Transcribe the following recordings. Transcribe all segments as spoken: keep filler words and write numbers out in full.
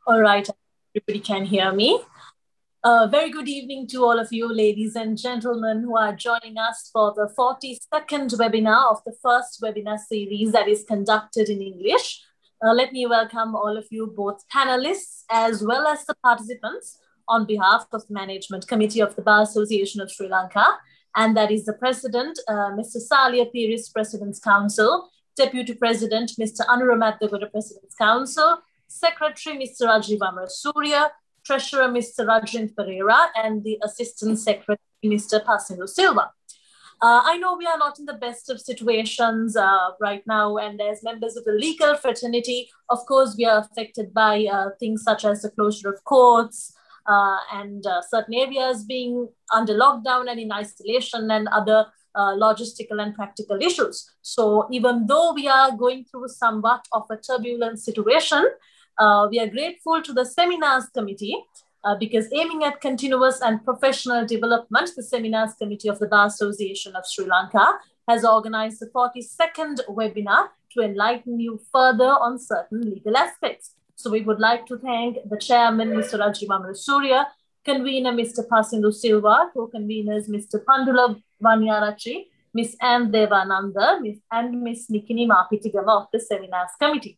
All right, everybody can hear me. Uh, very good evening to all of you, ladies and gentlemen, who are joining us for the forty-second webinar of the first webinar series that is conducted in English. Uh, let me welcome all of you, both panelists as well as the participants, on behalf of the Management Committee of the Bar Association of Sri Lanka, and that is the President, uh, Mister Salia Piris, President's Council, Deputy President, Mister Anuramathagota, President's Council, Secretary, Mister Rajiv Amarasuriya, Treasurer, Mister Rajendra Pereira, and the Assistant Secretary, Mister Pasindu Silva. Uh, I know we are not in the best of situations uh, right now, and as members of the legal fraternity, of course, we are affected by uh, things such as the closure of courts uh, and uh, certain areas being under lockdown and in isolation and other uh, logistical and practical issues. So even though we are going through somewhat of a turbulent situation, Uh, we are grateful to the Seminars Committee uh, because aiming at continuous and professional development, the Seminars Committee of the Bar Association of Sri Lanka has organized the forty-second webinar to enlighten you further on certain legal aspects. So we would like to thank the chairman, Mister Rajiv Amarasuriya, convener, Mister Pasindu Silva, co-conveners, Mister Pandula Vanyarachi, Miss Ann Devananda, Miss and Miss Nikini Mapitigama of the Seminars Committee.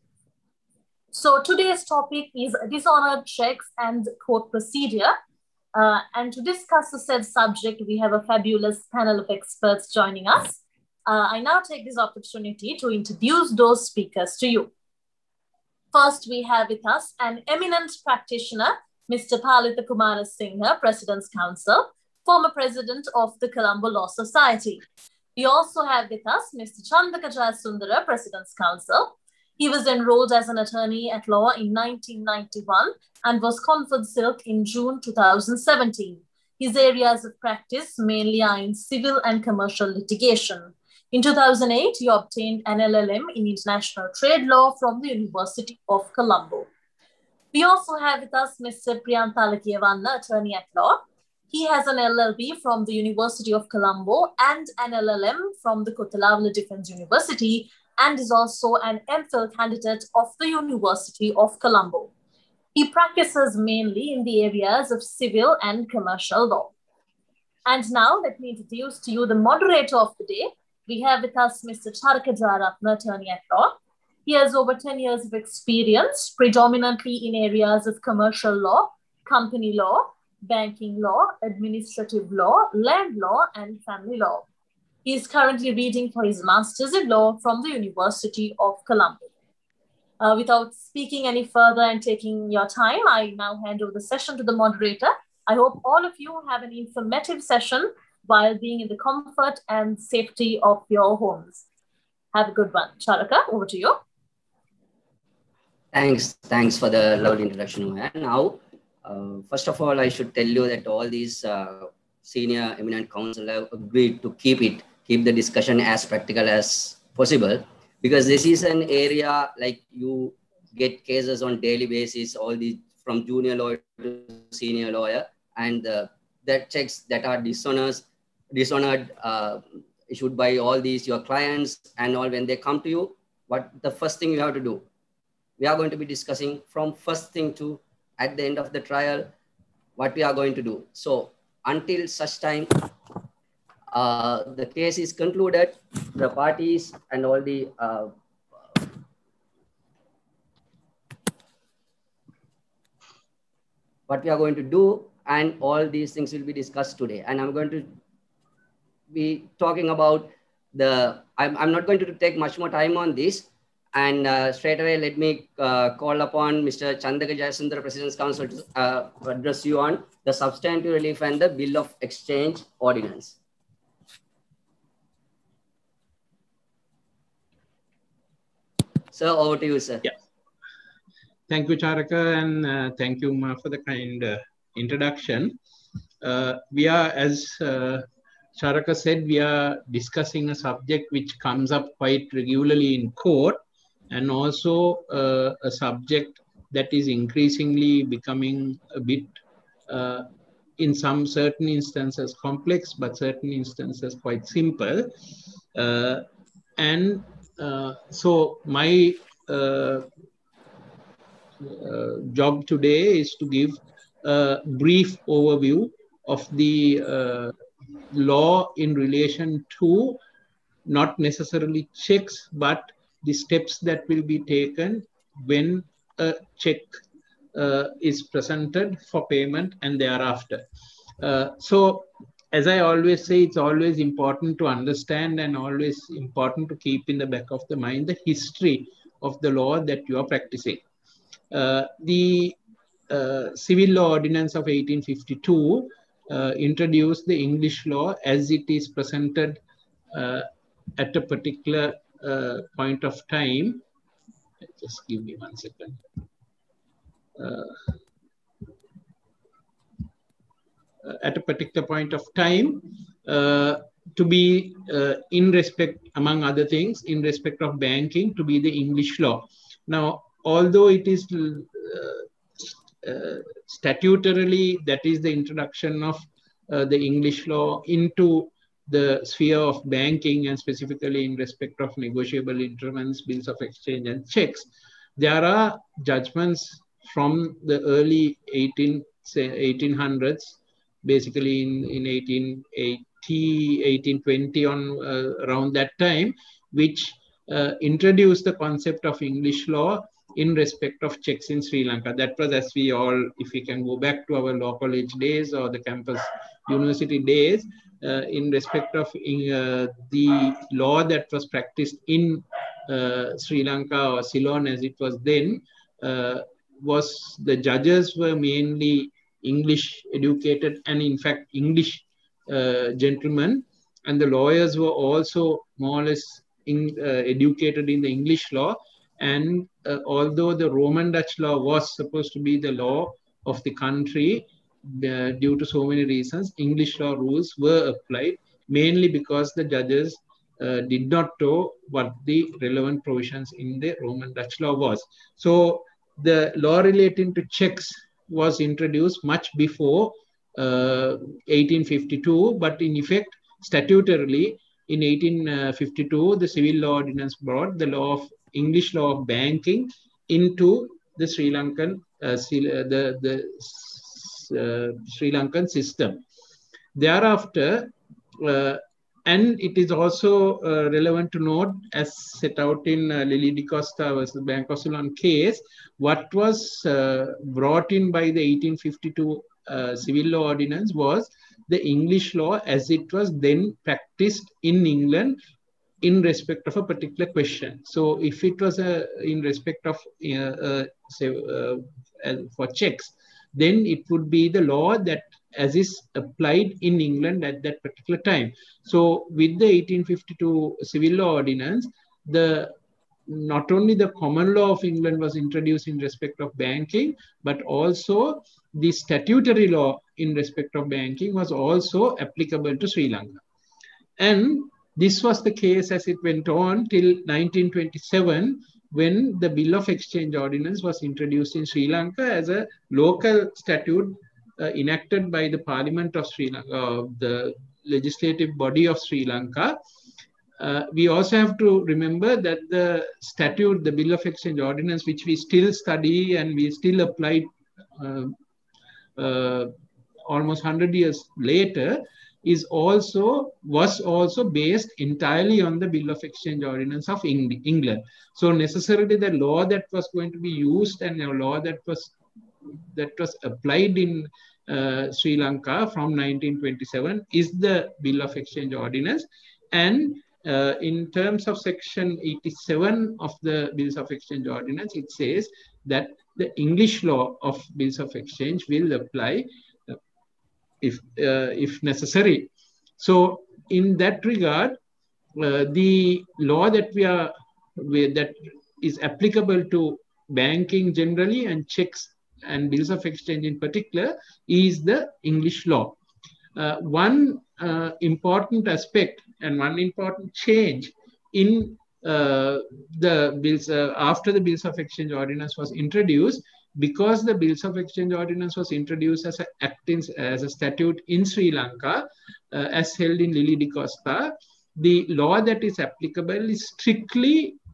So today's topic is dishonored checks and court procedure. Uh, and to discuss the said subject, we have a fabulous panel of experts joining us. Uh, I now take this opportunity to introduce those speakers to you. First, we have with us an eminent practitioner, Mister Palitha Kumarasinghe, President's Counsel, former president of the Colombo Law Society. We also have with us Mister Chandaka Jayasundara, President's Counsel. He was enrolled as an attorney at law in nineteen ninety-one and was conferred silk in June two thousand seventeen. His areas of practice mainly are in civil and commercial litigation. In two thousand eight, he obtained an L L M in international trade law from the University of Colombo. We also have with us Mister Priyantha Alakiyawanna, attorney at law. He has an L L B from the University of Colombo and an L L M from the Kotalawala Defence University, and is also an M Phil candidate of the University of Colombo. He practices mainly in the areas of civil and commercial law. And now let me introduce to you the moderator of the day. We have with us Mister Charaka Jayaratna, attorney at law. He has over ten years of experience, predominantly in areas of commercial law, company law, banking law, administrative law, land law, and family law. He is currently reading for his Masters in Law from the University of Colombo. Uh, without speaking any further and taking your time, I now hand over the session to the moderator. I hope all of you have an informative session while being in the comfort and safety of your homes. Have a good one. Charaka, over to you. Thanks. Thanks for the lovely introduction. Now, uh, first of all, I should tell you that all these uh, senior eminent counsel have agreed to keep it keep the discussion as practical as possible, because this is an area like you get cases on daily basis, all these from junior lawyer to senior lawyer, and uh, that checks that are dishonest, dishonored, uh, issued by all these your clients and all. When they come to you, what the first thing you have to do? We are going to be discussing from first thing to at the end of the trial, what we are going to do. So until such time Uh, the case is concluded, the parties and all the uh, what we are going to do, and all these things will be discussed today. And I'm going to be talking about the, I'm, I'm not going to take much more time on this. And uh, straight away, let me uh, call upon Mister Chandaka Jayasundara, President's Counsel, to uh, address you on the substantive relief and the Bill of Exchange Ordinance. Sir, over to you, sir. Yeah. Thank you, Charaka, and uh, thank you, Ma, for the kind uh, introduction. Uh, we are, as uh, Charaka said, we are discussing a subject which comes up quite regularly in court, and also uh, a subject that is increasingly becoming a bit, uh, in some certain instances, complex, but certain instances quite simple. Uh, and Uh, so my uh, uh, job today is to give a brief overview of the uh, law in relation to not necessarily checks, but the steps that will be taken when a check uh, is presented for payment and thereafter. Uh, so, as I always say, it's always important to understand and always important to keep in the back of the mind the history of the law that you are practicing. Uh, the uh, Civil Law Ordinance of eighteen fifty-two uh, introduced the English law as it is presented uh, at a particular uh, point of time. Just give me one second. Uh, at a particular point of time uh, to be uh, in respect, among other things, in respect of banking, to be the English law. Now, although it is uh, uh, statutorily, that is the introduction of uh, the English law into the sphere of banking and specifically in respect of negotiable instruments, bills of exchange and checks, there are judgments from the early eighteen, say eighteen hundreds, basically in, in eighteen eighty, eighteen twenty on uh, around that time, which uh, introduced the concept of English law in respect of checks in Sri Lanka. That was, as we all, if we can go back to our law college days or the campus university days, uh, in respect of uh, the law that was practiced in uh, Sri Lanka or Ceylon as it was then, uh, was the judges were mainly English educated and in fact English uh, gentlemen, and the lawyers were also more or less in, uh, educated in the English law. And uh, although the Roman Dutch law was supposed to be the law of the country, uh, due to so many reasons, English law rules were applied, mainly because the judges uh, did not know what the relevant provisions in the Roman Dutch law was. So the law relating to checks was introduced much before uh, eighteen fifty-two, but in effect, statutorily, in eighteen fifty-two, the Civil Law Ordinance brought the law of English law of banking into the Sri Lankan uh, the the uh, Sri Lankan system. Thereafter, uh, and it is also uh, relevant to note, as set out in uh, Lily DeCosta versus Bank of Ceylon case, what was uh, brought in by the eighteen fifty-two uh, Civil Law Ordinance was the English law as it was then practiced in England in respect of a particular question. So if it was a, in respect of, uh, uh, say, uh, for checks, then it would be the law that as is applied in England at that particular time. So with the eighteen fifty-two Civil Law Ordinance, the not only the common law of England was introduced in respect of banking, but also the statutory law in respect of banking was also applicable to Sri Lanka. And this was the case as it went on till nineteen twenty-seven, when the Bill of Exchange Ordinance was introduced in Sri Lanka as a local statute uh, enacted by the Parliament of Sri Lanka, uh, the legislative body of Sri Lanka. Uh, we also have to remember that the statute, the Bill of Exchange Ordinance, which we still study and we still apply uh, uh, almost one hundred years later, is also, was also based entirely on the Bill of Exchange Ordinance of Eng England. So necessarily the law that was going to be used and a law that was, that was applied in uh, Sri Lanka from nineteen twenty-seven is the Bill of Exchange Ordinance. And uh, in terms of section eighty-seven of the Bills of Exchange Ordinance, it says that the English law of Bills of Exchange will apply if uh, if necessary. So in that regard, uh, the law that we are that is applicable to banking generally and checks and bills of exchange in particular is the English law. Uh, one uh, important aspect and one important change in uh, the bills uh, after the Bills of Exchange Ordinance was introduced, because the Bills of Exchange Ordinance was introduced as a act in, as a statute in Sri Lanka, uh, as held in Lily DeCosta, the law that is applicable is strictly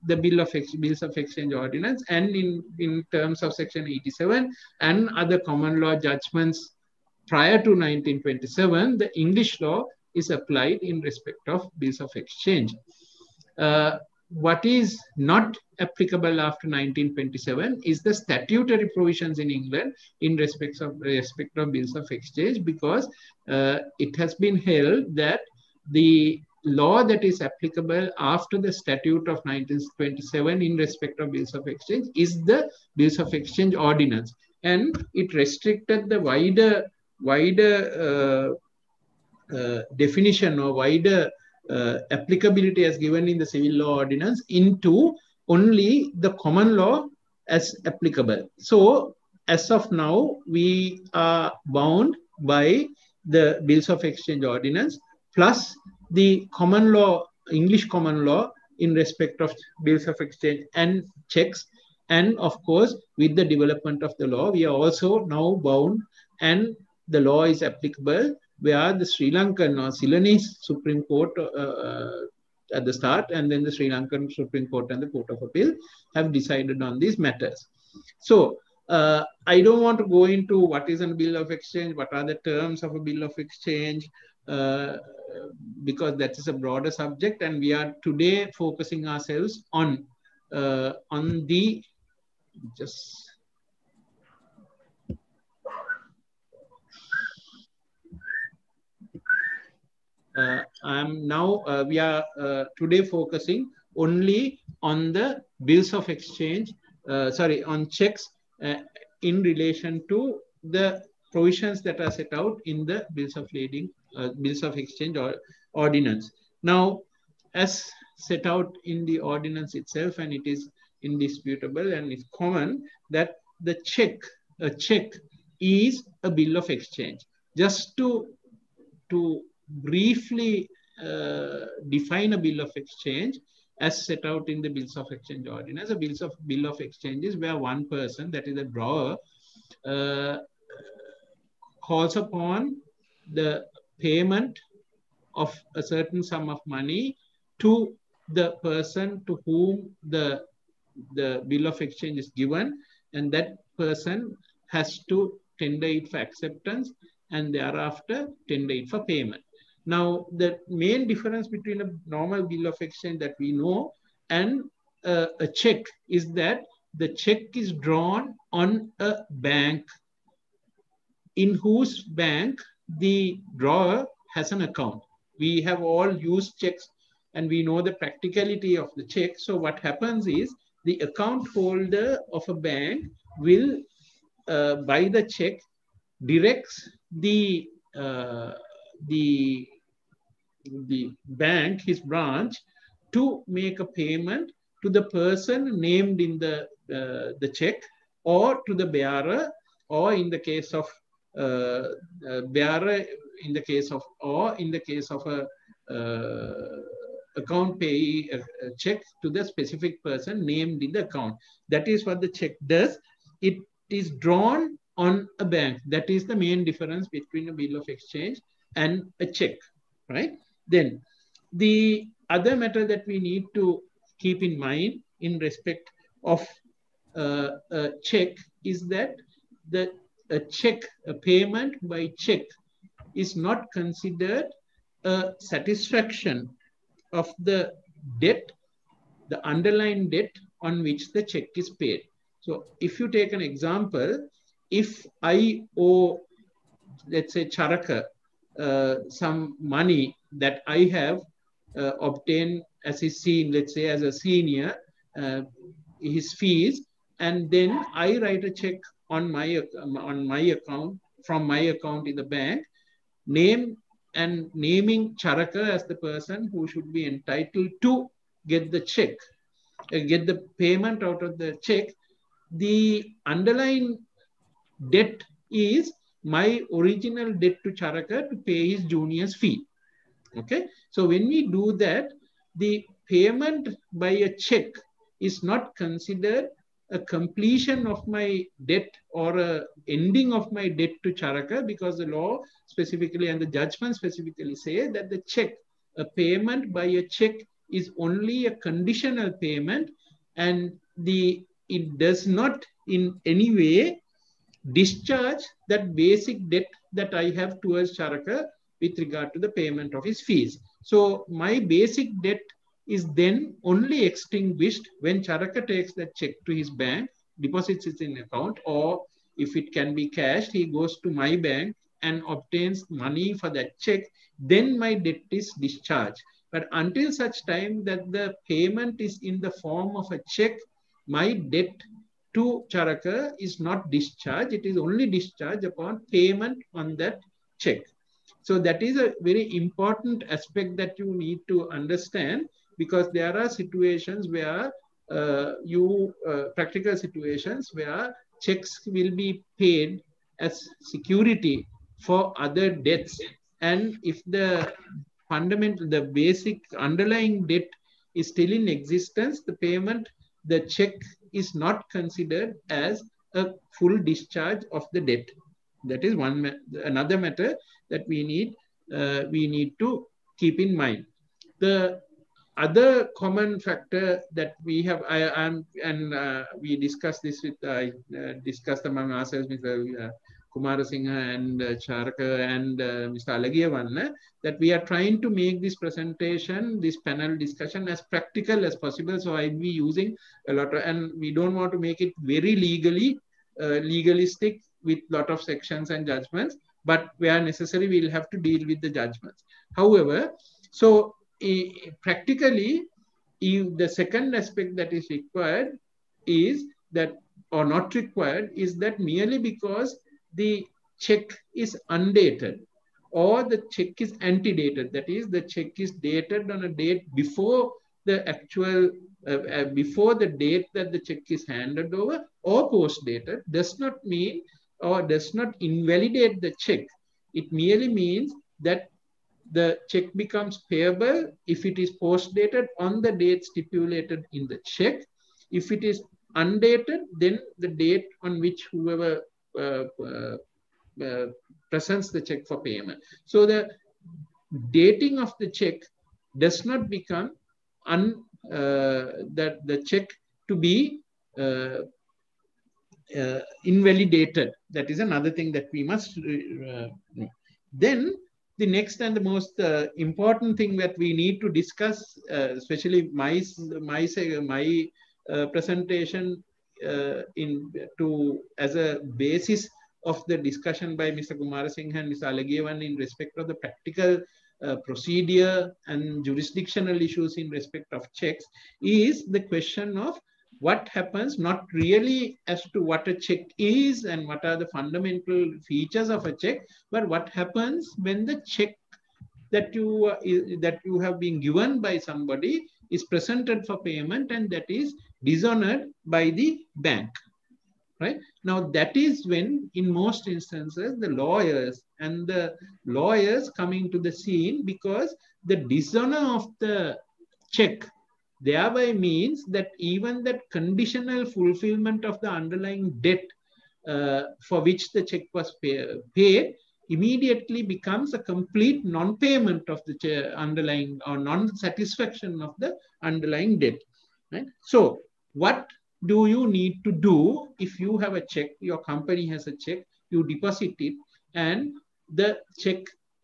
the Bill of Ex Bills of Exchange Ordinance, and in, in terms of Section eighty-seven and other common law judgments prior to nineteen twenty-seven, the English law is applied in respect of bills of exchange. Uh, what is not applicable after nineteen twenty-seven is the statutory provisions in England in respect of, respect of bills of exchange, because uh, it has been held that the law that is applicable after the statute of nineteen twenty-seven in respect of bills of exchange is the Bills of Exchange Ordinance, and it restricted the wider wider uh, uh, definition or wider uh, applicability as given in the Civil Law Ordinance into only the common law as applicable. So as of now, we are bound by the Bills of Exchange Ordinance plus the common law, English common law in respect of bills of exchange and checks. And of course, with the development of the law, we are also now bound, and the law is applicable where the Sri Lankan or Ceylonese Supreme Court uh, at the start, and then the Sri Lankan Supreme Court and the Court of Appeal have decided on these matters. So uh, I don't want to go into what is a bill of exchange, what are the terms of a bill of exchange, uh, because that is a broader subject, and we are today focusing ourselves on uh, on the just uh, I'm now uh, we are uh, today focusing only on the bills of exchange, uh, sorry, on checks uh, in relation to the provisions that are set out in the bills of lading, uh, bills of exchange or ordinance. Now, as set out in the ordinance itself, and it is indisputable and it's common that the check, a check is a bill of exchange. Just to, to briefly uh, define a bill of exchange as set out in the Bills of Exchange Ordinance, a bills of, bill of exchange is where one person, that is a drawer, uh, calls upon the payment of a certain sum of money to the person to whom the, the bill of exchange is given, and that person has to tender it for acceptance and thereafter tender it for payment. Now, the main difference between a normal bill of exchange that we know and uh, a check is that the check is drawn on a bank in whose bank the drawer has an account. We have all used checks and we know the practicality of the check. So what happens is the account holder of a bank will, uh, by the check, directs the, uh, the, the bank, his branch, to make a payment to the person named in the, uh, the check, or to the bearer, or in the case of uh, uh, bearer, in the case of, or in the case of a uh, account payee, a, a check to the specific person named in the account. That is what the check does. It is drawn on a bank. That is the main difference between a bill of exchange and a check, right? Then the other matter that we need to keep in mind in respect of uh, a check is that the a check, a payment by check is not considered a satisfaction of the debt, the underlying debt on which the check is paid. So if you take an example, if I owe, let's say, Charaka, uh, some money that I have uh, obtained as his seen, let's say as a senior, uh, his fees, and then I write a check on my, on my account, from my account in the bank, name and naming Charaka as the person who should be entitled to get the check, uh, get the payment out of the check. The underlying debt is my original debt to Charaka to pay his junior's fee. Okay, so when we do that, the payment by a check is not considered a completion of my debt or a ending of my debt to Charaka, because the law specifically and the judgment specifically say that the check, a payment by a check is only a conditional payment, and the it does not in any way discharge that basic debt that I have towards Charaka with regard to the payment of his fees. So my basic debt is then only extinguished when Charaka takes that check to his bank, deposits it in account, or if it can be cashed, he goes to my bank and obtains money for that check, then my debt is discharged. But until such time that the payment is in the form of a check, my debt to Charaka is not discharged. It is only discharged upon payment on that check. So that is a very important aspect that you need to understand, because there are situations where uh, you, uh, practical situations where checks will be paid as security for other debts. And if the fundamental, the basic underlying debt is still in existence, the payment, the check is not considered as a full discharge of the debt. That is one another matter that we need uh, we need to keep in mind. The other common factor that we have, I am and uh, we discussed this with I uh, discussed among ourselves with uh, Kumarasinghe and uh, Charaka and uh, Mister Alagiyawanna, that we are trying to make this presentation, this panel discussion as practical as possible. So I'll be using a lot of, and we don't want to make it very legally, uh, legalistic with lot of sections and judgments, but where necessary, we'll have to deal with the judgments. However, so uh, practically, if the second aspect that is required is that, or not required, is that merely because the check is undated or the check is antedated, that is, the check is dated on a date before the actual, uh, uh, before the date that the check is handed over, or post-dated, does not mean or does not invalidate the check. It merely means that the check becomes payable if it is post-dated on the date stipulated in the check. If it is undated, then the date on which whoever uh, uh, uh, presents the check for payment. So the dating of the check does not become un, uh, that the check to be uh, uh, invalidated. That is another thing that we must uh, know. Then the next and the most uh, important thing that we need to discuss, uh, especially my my my uh, presentation uh, in to as a basis of the discussion by Mister Kumarasinghe and Mister Alagiyawanna in respect of the practical uh, procedure and jurisdictional issues in respect of checks, is the question of what happens, not really as to what a check is and what are the fundamental features of a check, but what happens when the check that you uh, that you have been given by somebody is presented for payment and that is dishonored by the bank. Right? Now, that is when, in most instances, the lawyers and the lawyers come into the scene, because the dishonor of the check thereby means that even that conditional fulfillment of the underlying debt uh, for which the check was pay, paid immediately becomes a complete non-payment of the underlying or non-satisfaction of the underlying debt. Right? So, what do you need to do if you have a check, your company has a check, you deposit it, and the check,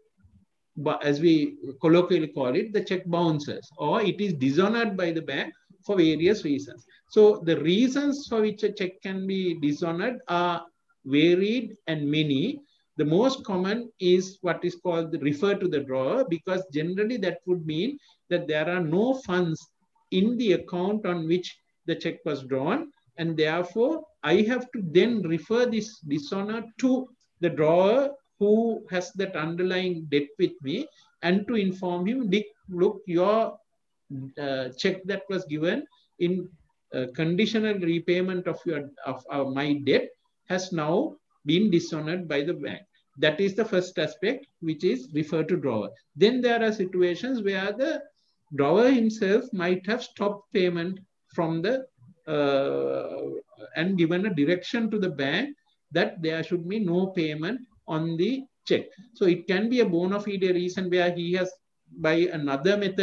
as we colloquially call it, the check bounces, or it is dishonored by the bank for various reasons. So the reasons for which a check can be dishonored are varied and many. The most common is what is called the refer to the drawer, because generally that would mean that there are no funds in the account on which the check was drawn, and therefore I have to then refer this dishonor to the drawer who has that underlying debt with me, and to inform him, Dick, look, your uh, check that was given in uh, conditional repayment of your of uh, my debt has now been dishonored by the bank. That is the first aspect, which is refer to drawer. Then there are situations where the drawer himself might have stopped payment from the uh, and given a direction to the bank that there should be no payment on the check. So it can be a bona fide reason where he has by another method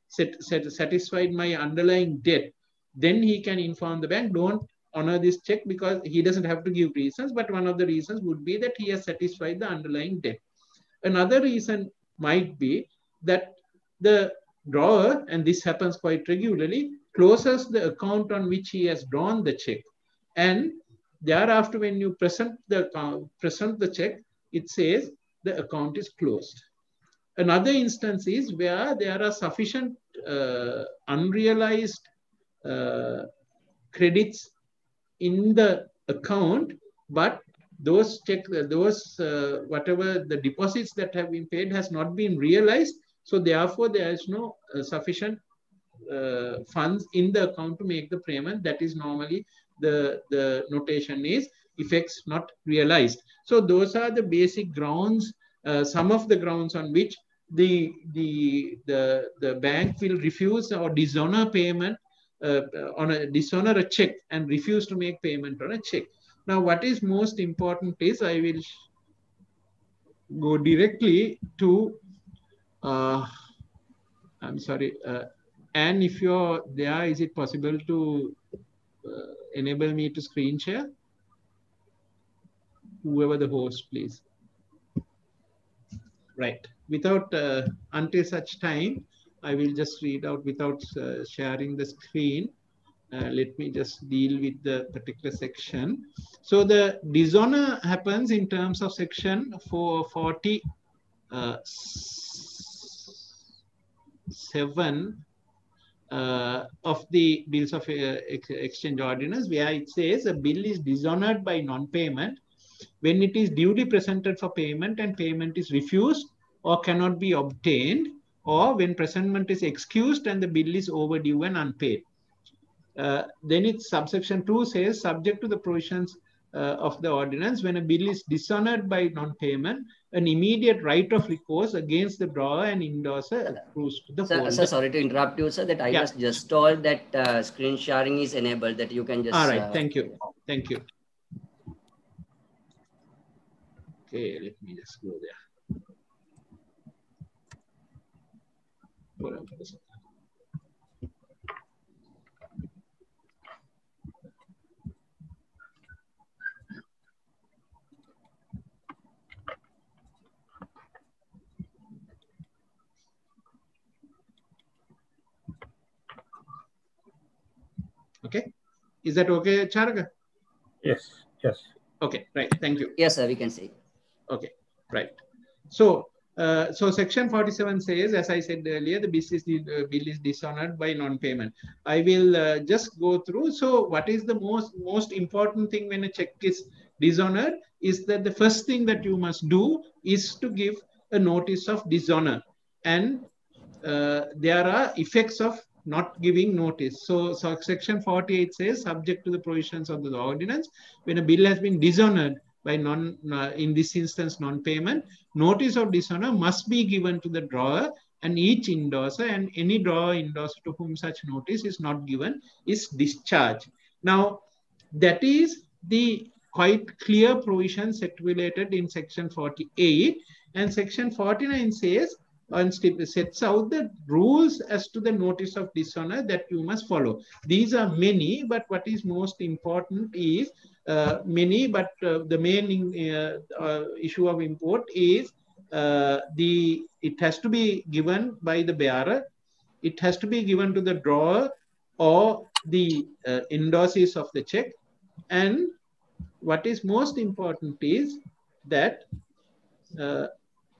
set, set, satisfied my underlying debt, then he can inform the bank, don't honor this check, because he doesn't have to give reasons, but one of the reasons would be that he has satisfied the underlying debt. Another reason might be that the drawer, and this happens quite regularly, closes the account on which he has drawn the check. And thereafter, when you present the account, present the check, it says the account is closed. Another instance is where there are sufficient uh, unrealized uh, credits in the account, but those check, those uh, whatever the deposits that have been paid has not been realized. So therefore, there is no uh, sufficient uh, funds in the account to make the payment. That is normally the, the notation is effects not realized. So those are the basic grounds, uh, some of the grounds on which the, the, the, the bank will refuse or dishonor payment uh, on a dishonor a check and refuse to make payment on a check. Now, what is most important is I will go directly to, uh, I'm sorry, uh, and if you're there, is it possible to uh, enable me to screen share? Whoever the host, please. Right. Without, uh, until such time, I will just read out without uh, sharing the screen. Uh, let me just deal with the particular section. So the dishonor happens in terms of section four forty-seven uh, of the Bills of uh, ex Exchange Ordinance, where it says a bill is dishonored by non-payment when it is duly presented for payment and payment is refused or cannot be obtained, or when presentment is excused and the bill is overdue and unpaid. Uh, then it's subsection two says, subject to the provisions uh, of the ordinance, when a bill is dishonored by non-payment, an immediate right of recourse against the drawer and endorser accrues to the sir, holder. sir, sorry to interrupt you, sir, that I yeah. was just told that uh, screen sharing is enabled, that you can just... All right, uh, thank you. Thank you. Okay, let me just go there. Hold on for a second. Okay, is that okay, Charaka? Yes, yes. Okay, right, thank you. Yes, sir, we can see. Okay, right. So, uh, so section forty-seven says, as I said earlier, the bill is, uh, bill is dishonored by non-payment. I will uh, just go through. So what is the most, most important thing when a check is dishonored is that the first thing that you must do is to give a notice of dishonor. And uh, there are effects of not giving notice. So, so section forty-eight says, subject to the provisions of the ordinance, when a bill has been dishonored by non, uh, in this instance, non-payment, notice of dishonor must be given to the drawer and each endorser, and any drawer endorser to whom such notice is not given is discharged. Now, that is the quite clear provision stipulated in section forty-eight, and section forty-nine says, and sets out the rules as to the notice of dishonor that you must follow. These are many, but what is most important is uh, many, but uh, the main uh, uh, issue of import is uh, the it has to be given by the bearer, it has to be given to the drawer or the uh, endorsees of the check, and what is most important is that uh,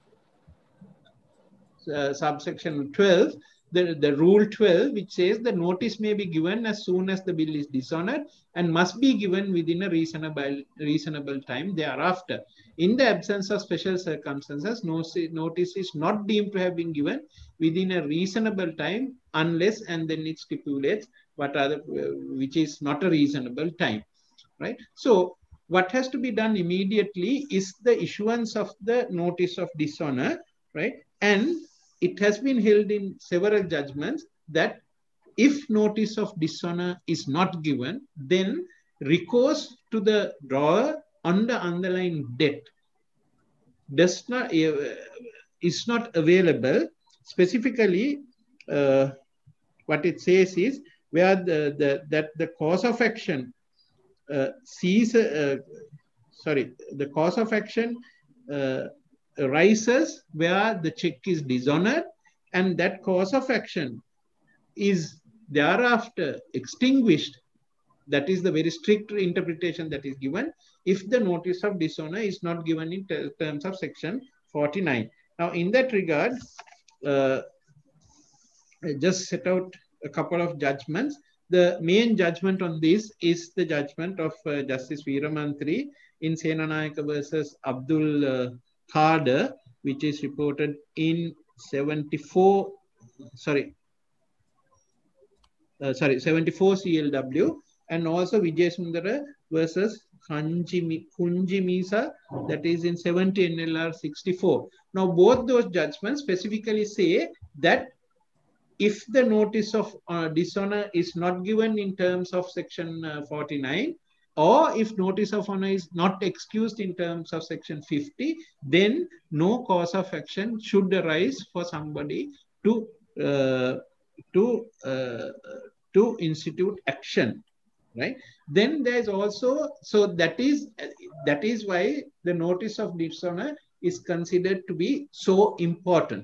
Uh, subsection twelve, the, the rule twelve, which says the notice may be given as soon as the bill is dishonored and must be given within a reasonable, reasonable time thereafter. In the absence of special circumstances, no, notice is not deemed to have been given within a reasonable time unless, and then it stipulates what are the, uh, which is not a reasonable time, right? So what has to be done immediately is the issuance of the notice of dishonor, right? And it has been held in several judgments that if notice of dishonor is not given, then recourse to the drawer on the underlying debt does not, uh, is not available. Specifically, uh, what it says is where the, the that the cause of action uh, sees, uh, sorry, the cause of action uh, arises where the check is dishonored, and that cause of action is thereafter extinguished. That is the very strict interpretation that is given if the notice of dishonor is not given in terms of section forty-nine. Now, in that regard, uh, I just set out a couple of judgments. The main judgment on this is the judgment of uh, Justice Veeramantri in Senanayaka versus Abdul uh, Kader, which is reported in seventy-four, sorry, uh, sorry, seventy-four C L W, and also Vijay Sundara versus Kunjimisa, that is in seventy N L R sixty-four. Now, both those judgments specifically say that if the notice of uh, dishonor is not given in terms of section uh, forty-nine, or if notice of honor is not excused in terms of section fifty, then no cause of action should arise for somebody to uh, to uh, to institute action, right? Then there is also, so that is that is why the notice of dishonor is considered to be so important.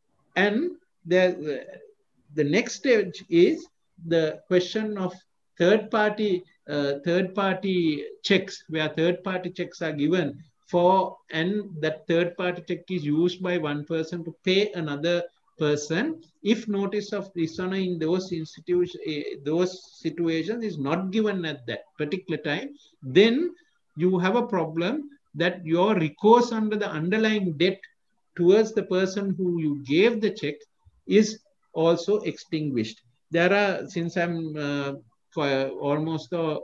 And the the next stage is the question of third party uh, third party checks, where third party checks are given for, and that third party check is used by one person to pay another person. If notice of dishonor in those institutions, uh, those situations is not given at that particular time, then you have a problem that your recourse under the underlying debt towards the person who you gave the check is also extinguished. There are, since I'm uh, for almost uh,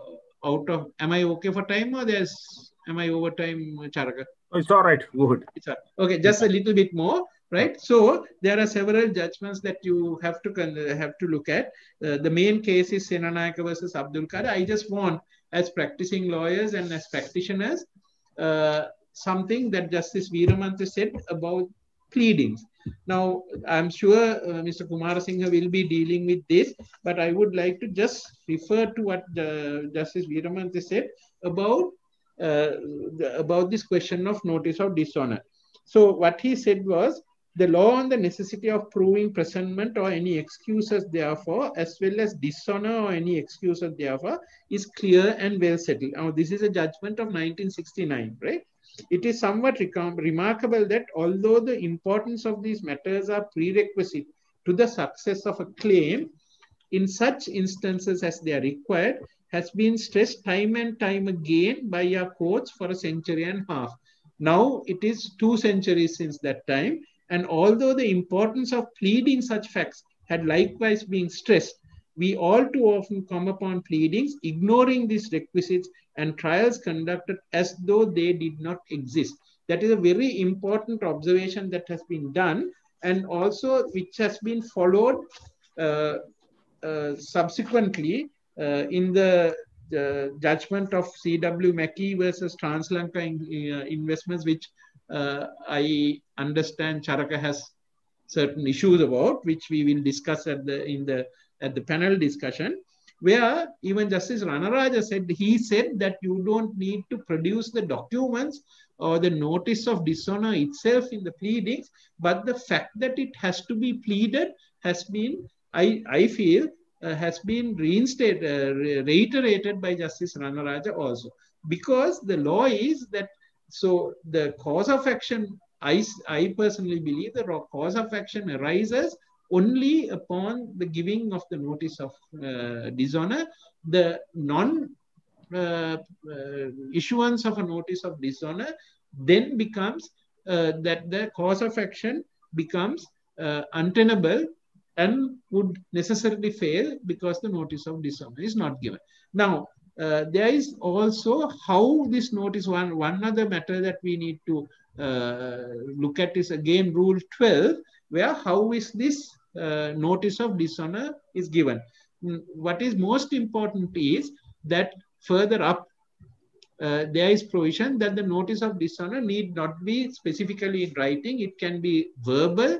out of, am I okay for time, or there's, am I over time, Charaka? Oh, it's all right. Go ahead. It's all, okay, just a little bit more, right? So there are several judgments that you have to have to look at. Uh, the main case is Senanayaka versus Abdul Kader. I just want, as practicing lawyers and as practitioners, uh, something that Justice Veeramantri said about pleadings. Now, I'm sure uh, Mister Kumarasinghe will be dealing with this, but I would like to just refer to what uh, Justice Veeramantri said about uh, the, about this question of notice of dishonor. So what he said was, the law on the necessity of proving presentment or any excuses therefore, as well as dishonor or any excuses therefore, is clear and well settled. Now, this is a judgment of nineteen sixty-nine, right? It is somewhat remarkable that although the importance of these matters are prerequisite to the success of a claim, in such instances as they are required, has been stressed time and time again by our courts for a century and a half. Now it is two centuries since that time, and although the importance of pleading such facts had likewise been stressed, we all too often come upon pleadings ignoring these requisites and trials conducted as though they did not exist. That is a very important observation that has been done, and also which has been followed uh, uh, subsequently uh, in the, the judgment of C W Mackey versus Translanka in, uh, Investments, which uh, I understand Charaka has certain issues about, which we will discuss at the in the at the panel discussion, where even Justice Ranaraja said, he said that you don't need to produce the documents or the notice of dishonor itself in the pleadings, but the fact that it has to be pleaded has been, I, I feel, uh, has been reinstated, uh, reiterated by Justice Ranaraja also. Because the law is that, so the cause of action, I, I personally believe the cause of action arises only upon the giving of the notice of uh, dishonor. The non uh, uh, issuance of a notice of dishonor then becomes uh, that the cause of action becomes uh, untenable and would necessarily fail because the notice of dishonor is not given. Now, uh, there is also how this notice, one, one other matter that we need to uh, look at is again Rule twelve, where how is this Uh, notice of dishonor is given. What is most important is that further up uh, there is provision that the notice of dishonor need not be specifically in writing. It can be verbal,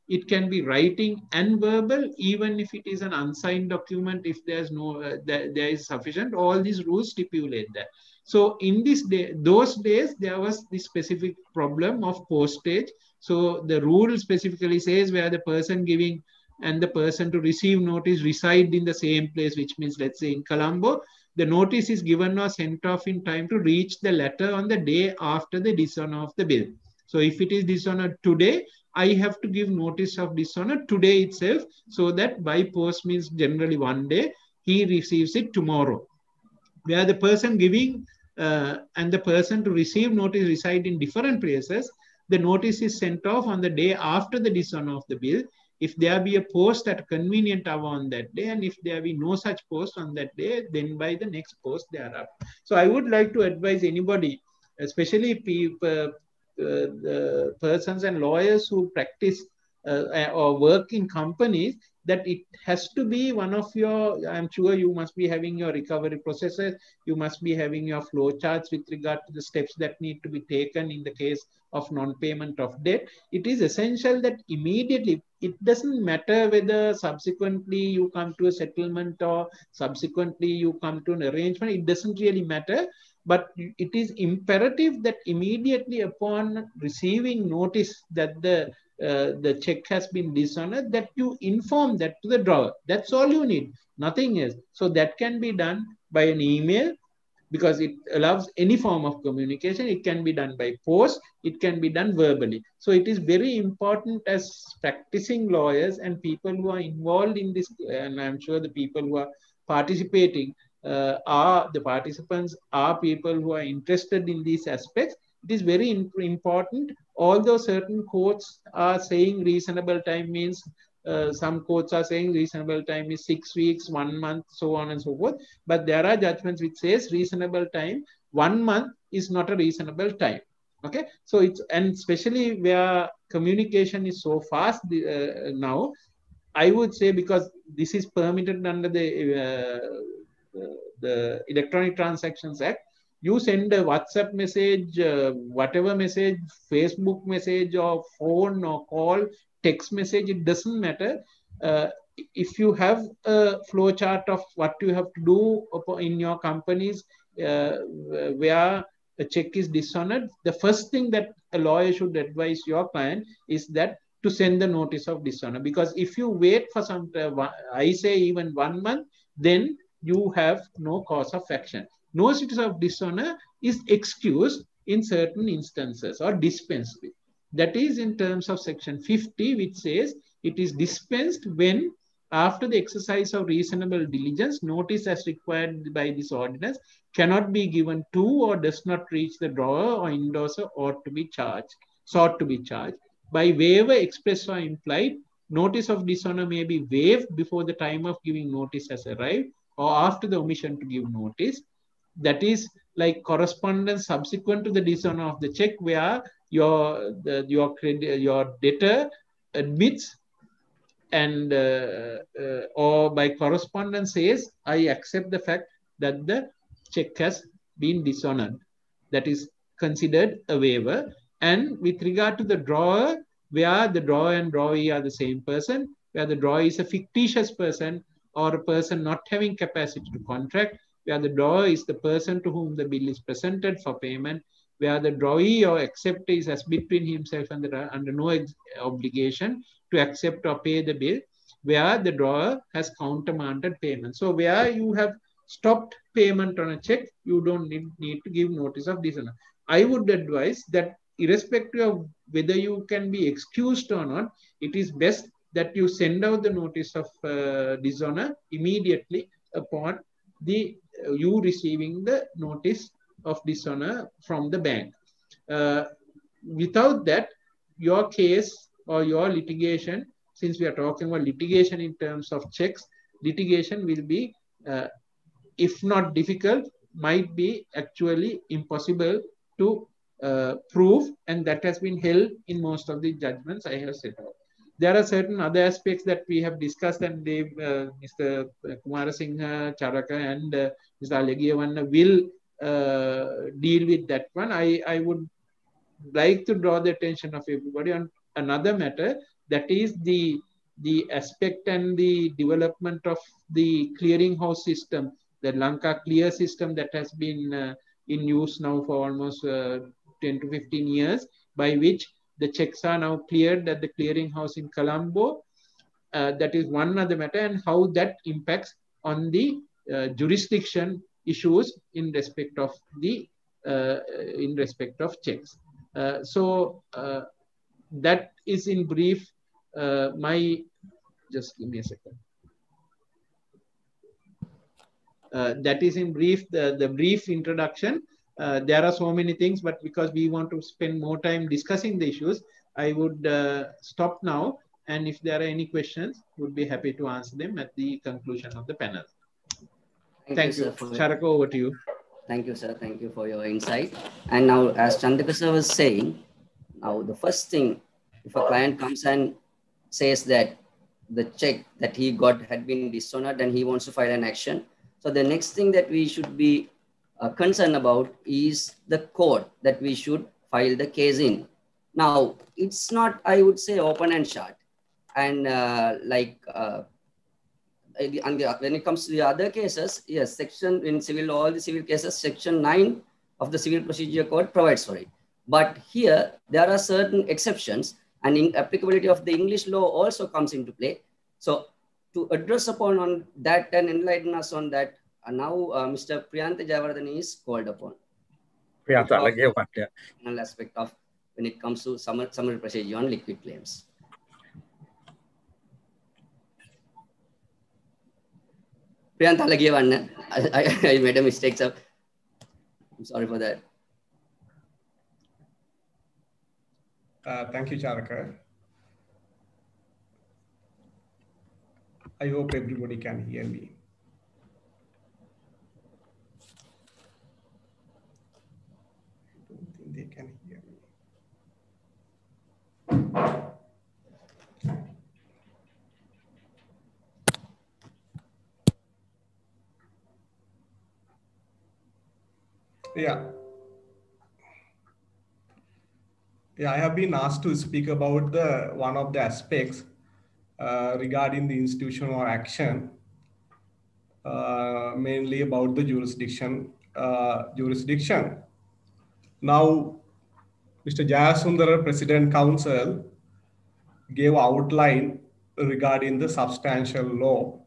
It can be writing and verbal, even if it is an unsigned document, if there's no, uh, there, there is sufficient, all these rules stipulate that. So in this day, those days, there was this specific problem of postage. So the rule specifically says where the person giving and the person to receive notice reside in the same place, which means, let's say in Colombo, the notice is given or sent off in time to reach the letter on the day after the dishonor of the bill. So if it is dishonored today, I have to give notice of dishonor today itself, so that by post means generally one day, he receives it tomorrow. Where the person giving uh, and the person to receive notice reside in different places, the notice is sent off on the day after the dishonor of the bill. If there be a post at a convenient hour on that day, and if there be no such post on that day, then by the next post thereafter. So I would like to advise anybody, especially people, uh, the persons and lawyers who practice uh, or work in companies, that it has to be one of your, I'm sure you must be having your recovery processes, you must be having your flow charts with regard to the steps that need to be taken in the case of non-payment of debt. It is essential that immediately, it doesn't matter whether subsequently you come to a settlement or subsequently you come to an arrangement, it doesn't really matter. But it is imperative that immediately upon receiving notice that the uh, the check has been dishonored, that you inform that to the drawer. That's all you need, nothing else. So that can be done by an email, because it allows any form of communication. It can be done by post, it can be done verbally. So it is very important as practicing lawyers and people who are involved in this, and I'm sure the people who are participating uh, are, the participants are people who are interested in these aspects. It is very important, although certain courts are saying reasonable time means, Uh, some courts are saying reasonable time is six weeks, one month, so on and so forth. But there are judgments which says reasonable time, one month is not a reasonable time. Okay, so it's, and especially where communication is so fast uh, now, I would say, because this is permitted under the uh, the Electronic Transactions Act. You send a WhatsApp message, uh, whatever message, Facebook message, or phone or call, text message, it doesn't matter. Uh, if you have a flow chart of what you have to do in your companies uh, where a check is dishonored, the first thing that a lawyer should advise your client is that to send the notice of dishonor. Because if you wait for some, uh, I say even one month, then you have no cause of action. Notice of dishonor is excused in certain instances or dispensed with. That is in terms of section fifty, which says it is dispensed when, after the exercise of reasonable diligence, notice as required by this ordinance cannot be given to or does not reach the drawer or endorser ought to be charged, sought to be charged. By waiver express or implied, notice of dishonor may be waived before the time of giving notice has arrived or after the omission to give notice. That is like correspondence subsequent to the dishonor of the check, where your the, your credit, your debtor admits and uh, uh, or by correspondence says, I accept the fact that the check has been dishonored. That is considered a waiver. And with regard to the drawer, where the drawer and drawee are the same person, where the drawer is a fictitious person or a person not having capacity to contract, where the drawer is the person to whom the bill is presented for payment, where the drawee or acceptor is as between himself and the under no obligation to accept or pay the bill, where the drawer has countermanded payment. So where you have stopped payment on a check, you don't need, need to give notice of dishonor. I would advise that irrespective of whether you can be excused or not, it is best that you send out the notice of uh, dishonor immediately upon the uh, you receiving the notice of dishonor from the bank. Uh, without that, your case or your litigation, since we are talking about litigation in terms of checks, litigation will be, uh, if not difficult, might be actually impossible to uh, prove, and that has been held in most of the judgments I have set out. There are certain other aspects that we have discussed, and they, uh, Mister Kumarasinghe, Charaka, and uh, Mister Alegiyawanna will uh, deal with that one. I, I would like to draw the attention of everybody on another matter, that is the, the aspect and the development of the clearinghouse system, the Lanka Clear system that has been uh, in use now for almost uh, ten to fifteen years, by which the checks are now cleared at the clearinghouse in Colombo. Uh, that is one other matter, and how that impacts on the uh, jurisdiction issues in respect of the uh, in respect of checks. Uh, so uh, that is in brief uh, my, just give me a second. Uh, that is in brief the, the brief introduction. Uh, there are so many things, but because we want to spend more time discussing the issues, I would uh, stop now. And if there are any questions, would be happy to answer them at the conclusion of the panel. Thank, Thank you. you. Charaka, over to you. Thank you, sir. Thank you for your insight. And now, as Chandrika sir was saying, now the first thing, if a client comes and says that the check that he got had been dishonored and he wants to file an action, so the next thing that we should be uh, concerned about is the court that we should file the case in. Now, it's not, I would say, open and shut. And uh, like, uh, and the, when it comes to the other cases, yes, section in civil, all the civil cases, section nine of the Civil Procedure Code provides for it. But here, there are certain exceptions, and in applicability of the English law also comes into play. So to address upon on that and enlighten us on that, uh, now uh, Mister Priyantha Jayawardene is called upon. Priyantha, like you want, yeah. Aspect of when it comes to summary, summary procedure on liquid claims. Priyantha, like you want, I, I made a mistake, so I'm sorry for that. Uh, thank you, Charaka. I hope everybody can hear me. I don't think they can hear me. Yeah. Yeah, I have been asked to speak about the one of the aspects uh, regarding the institution or action, uh, mainly about the jurisdiction. Uh, jurisdiction. Now, Mister Jayasundara, President Council, gave outline regarding the substantial law.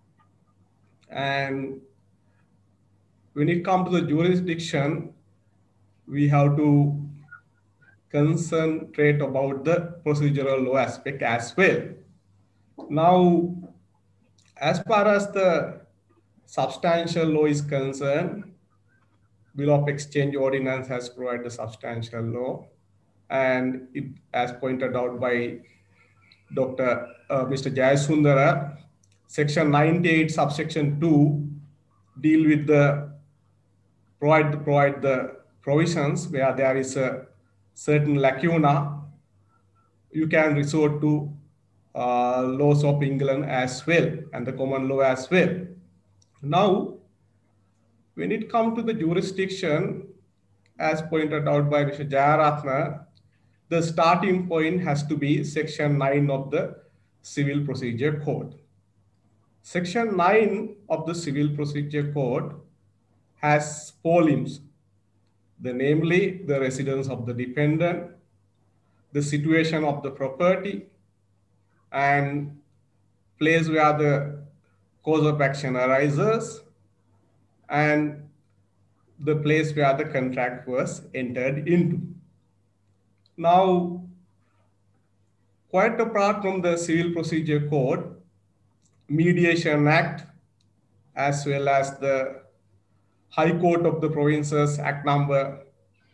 And when it comes to the jurisdiction, we have to concentrate about the procedural law aspect as well. Now, as far as the substantial law is concerned, Bill of Exchange Ordinance has provided the substantial law, and it, as pointed out by Doctor Uh, Mister Jayasundara, Section ninety-eight, subsection two, deal with the provide provide the provisions where there is a certain lacuna. You can resort to uh, laws of England as well and the common law as well. Now, when it comes to the jurisdiction, as pointed out by Mister Jayaratna, the starting point has to be Section nine of the Civil Procedure Code. Section nine of the Civil Procedure Code has four limbs, the namely the residence of the defendant, the situation of the property, and place where the cause of action arises, and the place where the contract was entered into. Now, quite apart from the Civil Procedure Code, Mediation Act, as well as the High Court of the Provinces Act number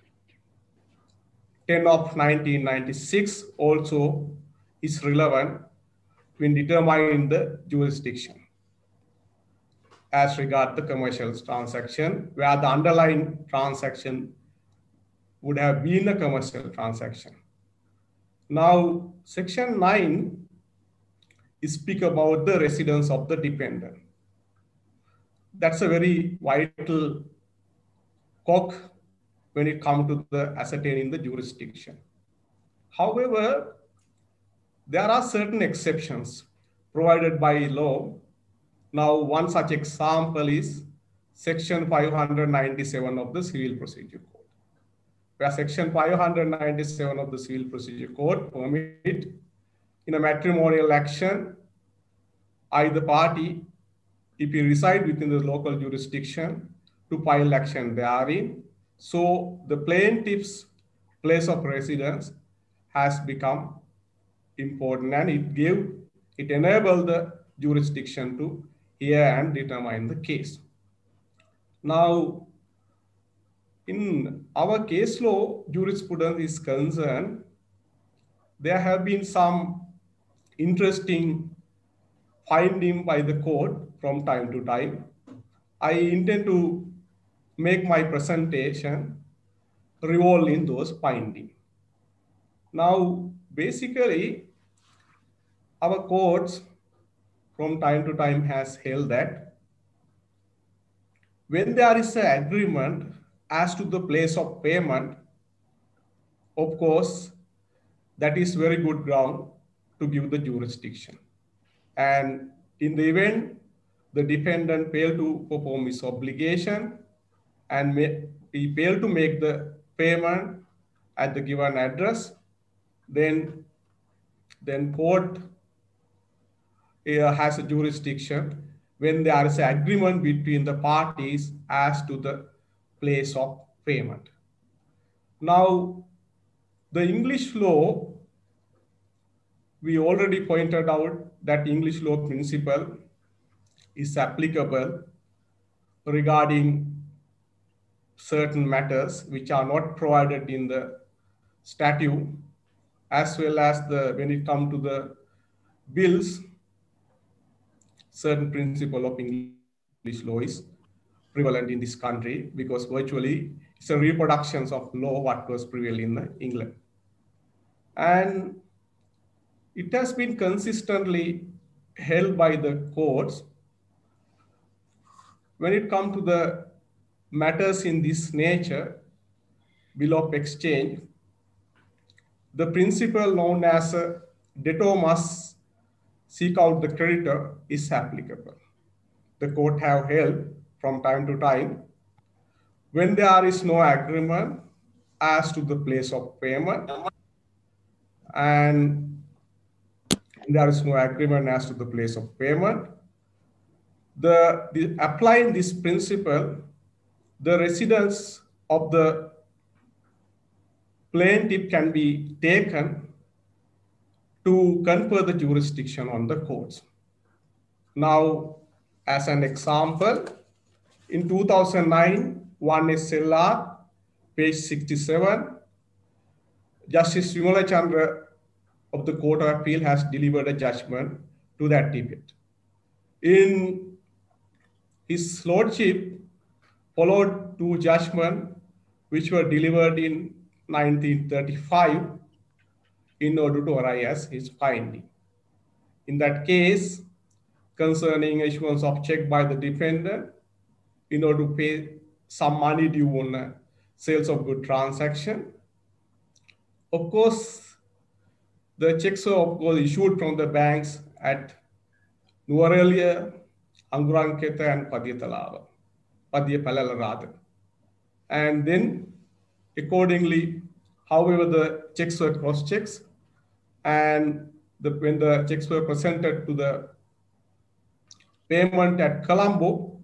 ten of nineteen ninety-six also is relevant when determining the jurisdiction as regard the commercial transaction, where the underlying transaction would have been a commercial transaction. Now, Section nine is speak about the residence of the dependent. That's a very vital cog when it comes to the ascertaining the jurisdiction. However, there are certain exceptions provided by law. Now, one such example is Section five hundred ninety-seven of the Civil Procedure Code, where Section five hundred ninety-seven of the Civil Procedure Code permit in a matrimonial action either party, if he reside within the local jurisdiction, to file action therein. So the plaintiff's place of residence has become important, and it gave, it enabled the jurisdiction to hear and determine the case. Now, in our case law jurisprudence is concerned, there have been some interesting finding by the court from time to time. I intend to make my presentation revolve in those findings. Now, basically, our courts from time to time has held that when there is an agreement as to the place of payment, of course, that is very good ground to give the jurisdiction. And in the event the defendant failed to perform his obligation and may, he failed to make the payment at the given address, then, then court uh, has a jurisdiction when there is an agreement between the parties as to the place of payment. Now, the English law, we already pointed out that English law principle is applicable regarding certain matters which are not provided in the statute, as well as the when it comes to the bills, certain principle of English law is prevalent in this country, because virtually it's a reproduction of law what was prevalent in England. And it has been consistently held by the courts when it comes to the matters in this nature, bill of exchange, the principle known as a debtor must seek out the creditor is applicable. The court have held from time to time when there is no agreement as to the place of payment, and there is no agreement as to the place of payment, the, the applying this principle, the residence of the plaintiff can be taken to confer the jurisdiction on the courts. Now, as an example, in two thousand nine, one S L R, page sixty-seven, Justice Vimala Chandra of the Court of Appeal has delivered a judgment to that effect. In his lordship followed two judgments which were delivered in nineteen thirty-five in order to arrive at his finding. In that case, concerning issuance of check by the defendant in order to pay some money due on a sales of good transaction. Of course, the checks were of course issued from the banks at Nuwara, Anguranketa, and Padiyatalawa, Padiyapalala rather. And then accordingly, however, the checks were cross checks, and the, when the checks were presented to the payment at Colombo,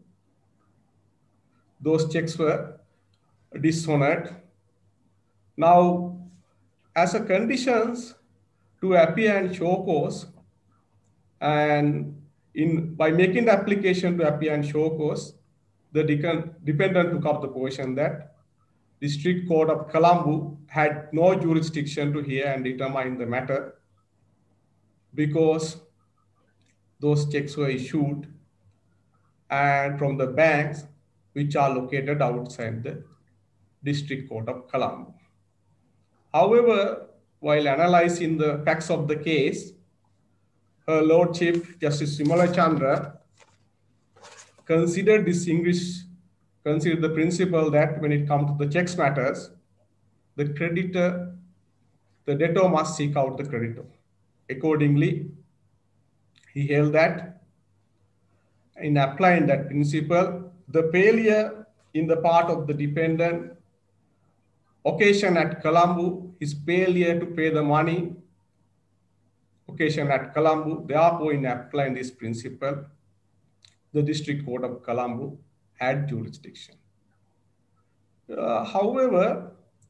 those checks were dishonored. Now, as a conditions to appear and show cause, and in by making the application to appear and show cause, the defendant took up the position that District Court of Colombo had no jurisdiction to hear and determine the matter because those checks were issued and from the banks which are located outside the District Court of Colombo. However, while analyzing the facts of the case, Her Lordship Justice Vimala Chandra considered this English, considered the principle that when it comes to the checks matters, the creditor, the debtor must seek out the creditor. Accordingly, he held that in applying that principle, the failure in the part of the defendant occasion at Colombo, his failure to pay the money occasion at Colombo, therefore in applying this principle, the District Court of Colombo had jurisdiction. Uh, however,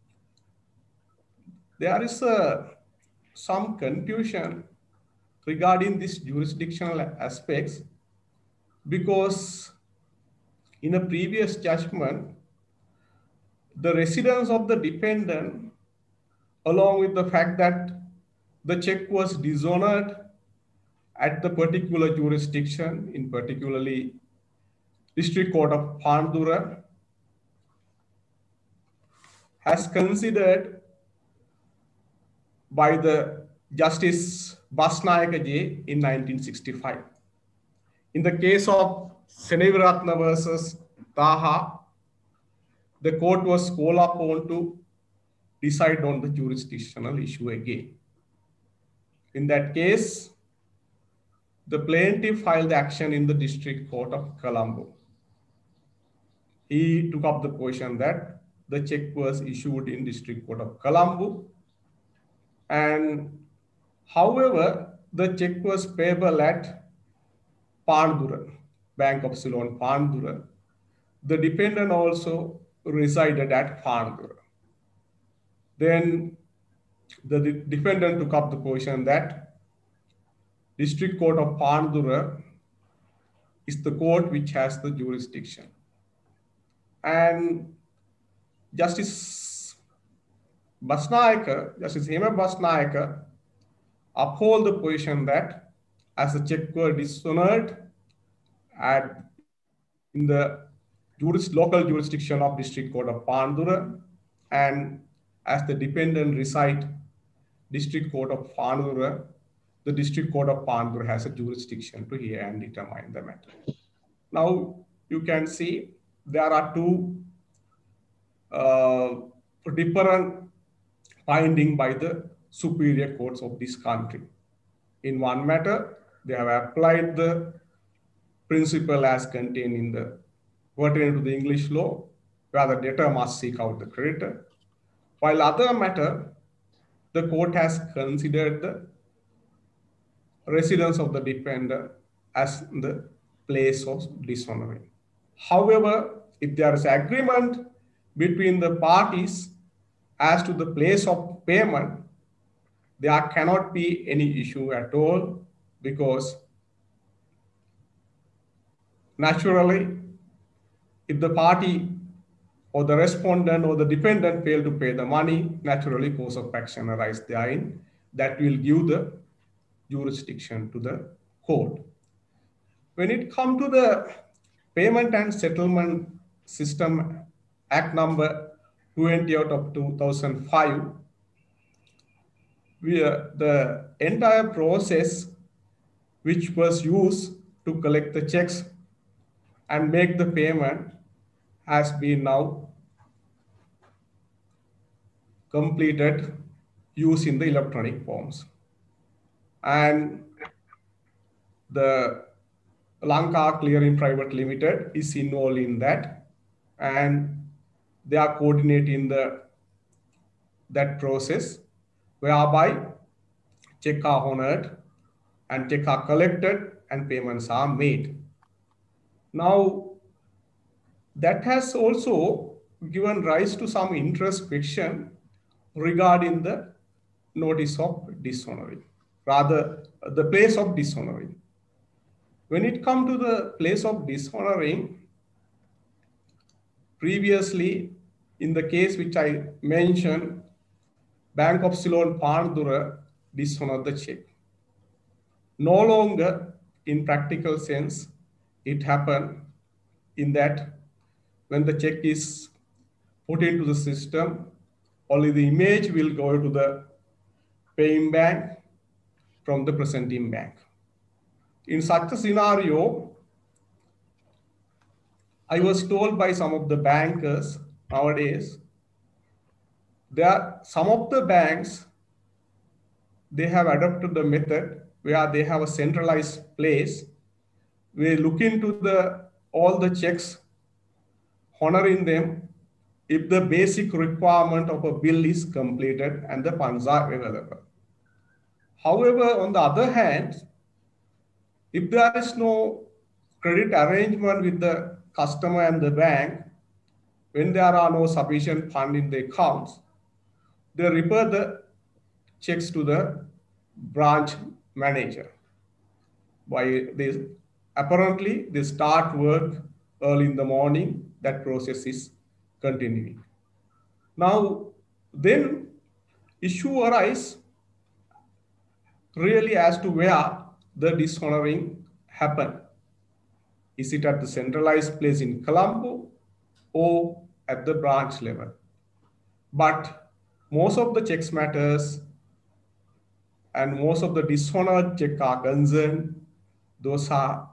there is uh, some confusion regarding these jurisdictional aspects, because in a previous judgment, the residence of the defendant, along with the fact that the check was dishonored at the particular jurisdiction, in particularly District Court of Pandura, has considered by the Justice Basnayaka J in nineteen sixty-five. In the case of Seneviratna versus Taha, the court was called upon to decide on the jurisdictional issue again. In that case, the plaintiff filed action in the District Court of Colombo. He took up the position that the check was issued in District Court of Colombo, and however, the check was payable at Pandura, Bank of Ceylon, Pandura. The defendant also resided at Pandura. Then the de defendant took up the position that District Court of Pandura is the court which has the jurisdiction. And Justice Basnayaka, Justice Hema Basnayaka, uphold the position that as the check were dishonored at in the juris, local jurisdiction of District Court of Pandura, and as the defendant reside District Court of Pandura, the District Court of Pandura has a jurisdiction to hear and determine the matter. Now you can see there are two uh, different findings by the superior courts of this country. In one matter, they have applied the principle as contained in the pertaining to the English law, where the debtor must seek out the creditor. While other matter, the court has considered the residence of the defendant as the place of dishonoring. However, if there is agreement between the parties as to the place of payment, there cannot be any issue at all, because naturally, if the party or the respondent or the defendant fail to pay the money, naturally cause of action arise therein, that will give the jurisdiction to the court. When it comes to the Payment and Settlement System Act number twenty out of two thousand five, we, uh, the entire process which was used to collect the checks and make the payment has been now completed using the electronic forms. And the Lanka Clearing Private Limited is involved in that, and they are coordinating the that process, whereby checks are honored and checks are collected and payments are made. Now, that has also given rise to some introspection regarding the notice of dishonoring, rather the place of dishonoring. When it comes to the place of dishonoring, previously in the case which I mentioned, Bank of Ceylon Pandura dishonored the check. No longer in practical sense, it happened in that when the check is put into the system, only the image will go to the paying bank from the presenting bank. In such a scenario, I was told by some of the bankers nowadays that some of the banks, they have adopted the method where they have a centralized place. We look into the all the checks, honoring them if the basic requirement of a bill is completed and the funds are available. However, on the other hand, if there is no credit arrangement with the customer and the bank, when there are no sufficient funds in the accounts, they refer the checks to the branch manager. By this, apparently they start work early in the morning, that process is continuing. Now, then issue arise really as to where the dishonoring happened. Is it at the centralized place in Colombo or at the branch level? But most of the checks matters and most of the dishonored check are concerned, those are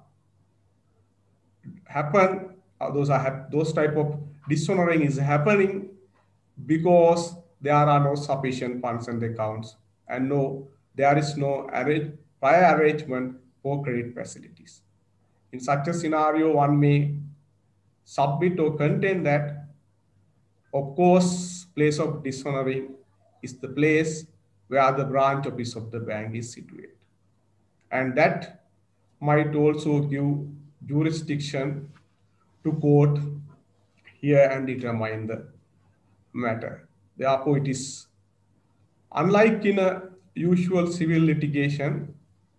happen, uh, those are those type of dishonoring is happening because there are no sufficient funds in the accounts and no, there is no arrange, prior arrangement for credit facilities. In such a scenario, one may submit or contend that, of course, place of dishonoring is the place where the branch office of the bank is situated. And that might also give jurisdiction to court here and determine the matter. Therefore, it is unlike in a usual civil litigation,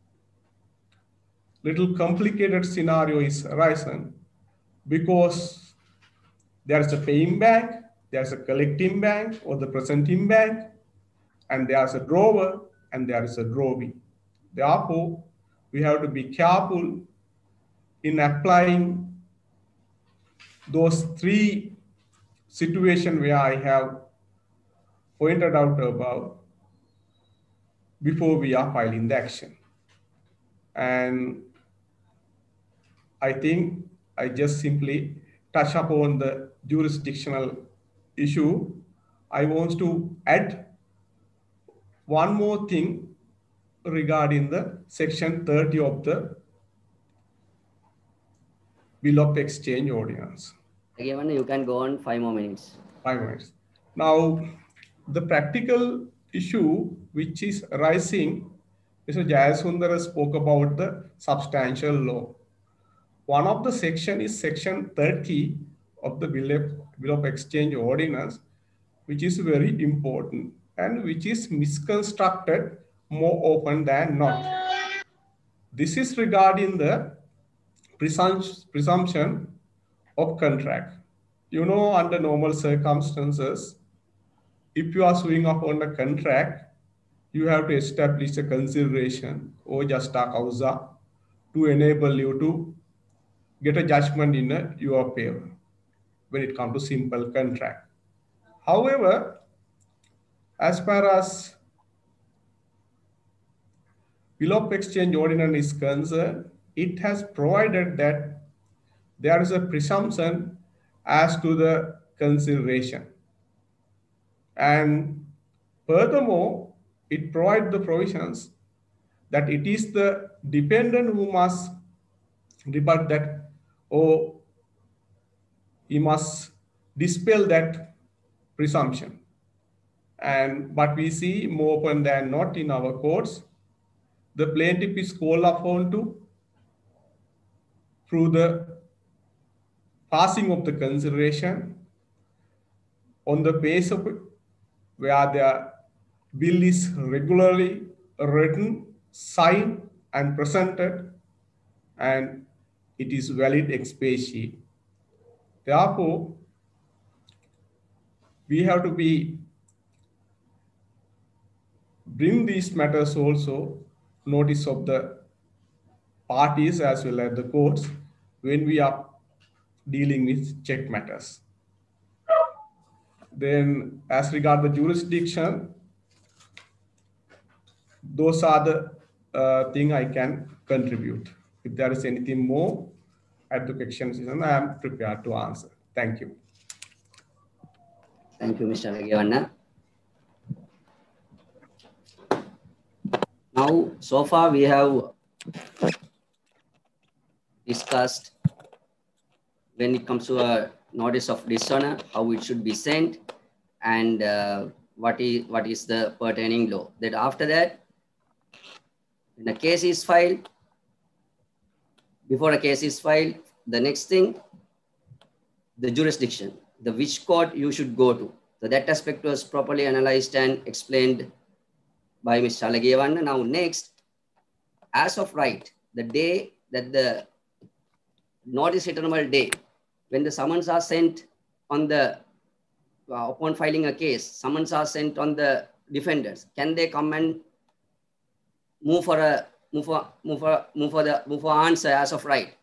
little complicated scenario is arisen because there is a paying bank, there's a collecting bank or the presenting bank, and there's a drawer and there is a drawee. Therefore, we have to be careful in applying those three situations where I have pointed out above before we are filing the action. And I think I just simply touch upon the jurisdictional issue. I want to add one more thing regarding the section thirty of the Bill of Exchange Ordinance. Again, you can go on five more minutes. Five minutes. Now, the practical issue which is arising, Mister Jayasundara spoke about the substantial law. One of the section is section thirty of the Bill of, Bill of Exchange Ordinance, which is very important and which is misconstructed more often than not. This is regarding the presumption of contract. You know, under normal circumstances, if you are suing upon a contract, you have to establish a consideration or justa causa to enable you to get a judgment in a, your favor when it comes to simple contract. However, as far as Bill of Exchange Ordinance is concerned, it has provided that there is a presumption as to the consideration. And furthermore, it provides the provisions that it is the dependent who must rebut that, or he must dispel that presumption. And but we see more often than not in our courts, the plaintiff is called upon to through the passing of the consideration on the basis of it, where the bill is regularly written, signed, and presented, and it is valid ex specie. Therefore, we have to be bring these matters also notice of the parties as well as the courts when we are dealing with check matters. Then as regard the jurisdiction, those are the uh, thing I can contribute. If there is anything more at the question season, I am prepared to answer. Thank you. Thank you, Mister Vegevanna. Now, so far we have discussed when it comes to a notice of dishonor, how it should be sent, and uh, what is what is the pertaining law. Then after that, when a case is filed, before a case is filed, the next thing, the jurisdiction, the which court you should go to. So that aspect was properly analyzed and explained by Mister Alagiyawanna. Now next, as of right, the day that the notice returnable day, when the summons are sent on the, uh, upon filing a case, summons are sent on the defendants, can they come and move for a, move for, move for, move for the, move for answer as of right?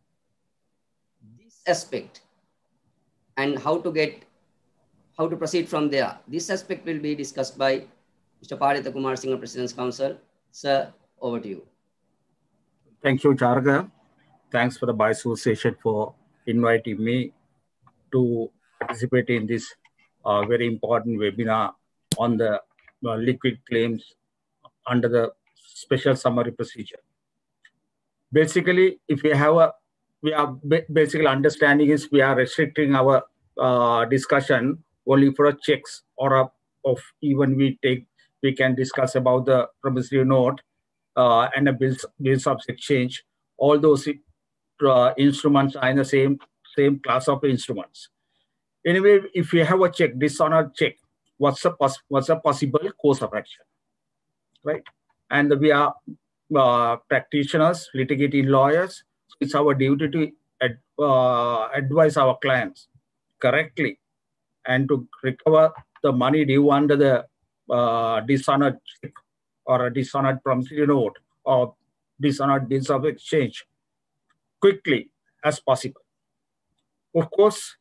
This aspect and how to get, how to proceed from there, this aspect will be discussed by Mister Paritha Kumar Singh, President's Counsel. Sir, over to you. Thank you, Charaka. Thanks for the by association for inviting me to participate in this uh, very important webinar on the uh, liquid claims under the special summary procedure. Basically, if we have a, we are basically understanding is we are restricting our uh, discussion only for a checks or a, of even we take, we can discuss about the promissory note uh, and a bills, bills of exchange. All those uh, instruments are in the same, same class of instruments. Anyway, if you have a check, dishonored check, what's a, pos what's a possible course of action, right? And we are uh, practitioners, litigating lawyers. So it's our duty to ad, uh, advise our clients correctly and to recover the money due under the uh, dishonored check or a dishonored promissory note or dishonored bills of exchange quickly as possible. Of course,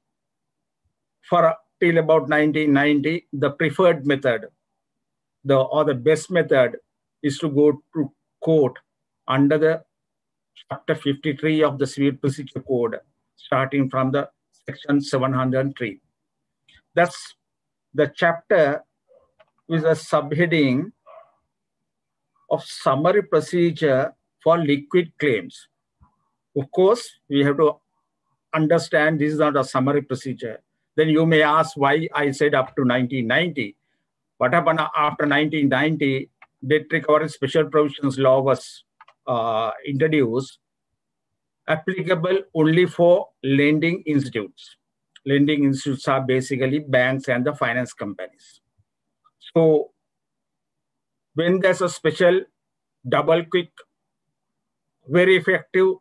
for till about nineteen ninety, the preferred method, the or the best method is to go to court under the chapter fifty-three of the Civil Procedure Code, starting from the section seven hundred three. That's the chapter with a subheading of summary procedure for liquid claims. Of course, we have to understand this is not a summary procedure. Then you may ask why I said up to nineteen ninety. What happened after nineteen ninety? Debt recovery special provisions law was uh, introduced, applicable only for lending institutes. Lending institutes are basically banks and the finance companies. So when there's a special, double quick, very effective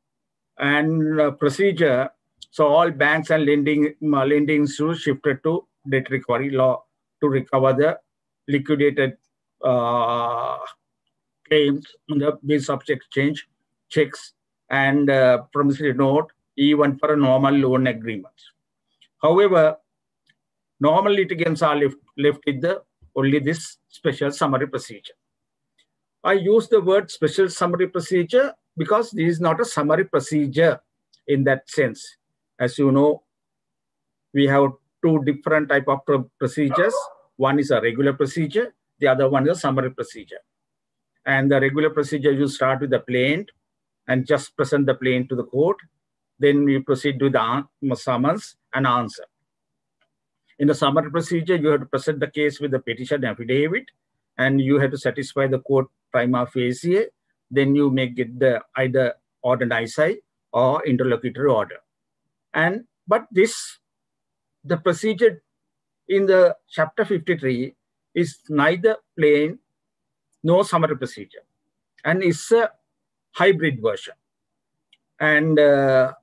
and uh, procedure, so all banks and lending, uh, lending institutes shifted to debt recovery law to recover the liquidated uh, claims on the bills of exchange, checks, and uh, promissory note, even for a normal loan agreement. However, normal litigants are left, left with the only this special summary procedure. I use the word special summary procedure because this is not a summary procedure in that sense. As you know, we have two different type of procedures. One is a regular procedure, the other one is a summary procedure. And the regular procedure, you start with the plaint and just present the plaint to the court. Then we proceed with the summons and answer. In the summary procedure, you have to present the case with the petition affidavit, and you have to satisfy the court prima facie. Then you may get the either order nisi or interlocutory order. And but this, the procedure in the chapter fifty-three is neither plain nor summary procedure, and it's a hybrid version. And uh,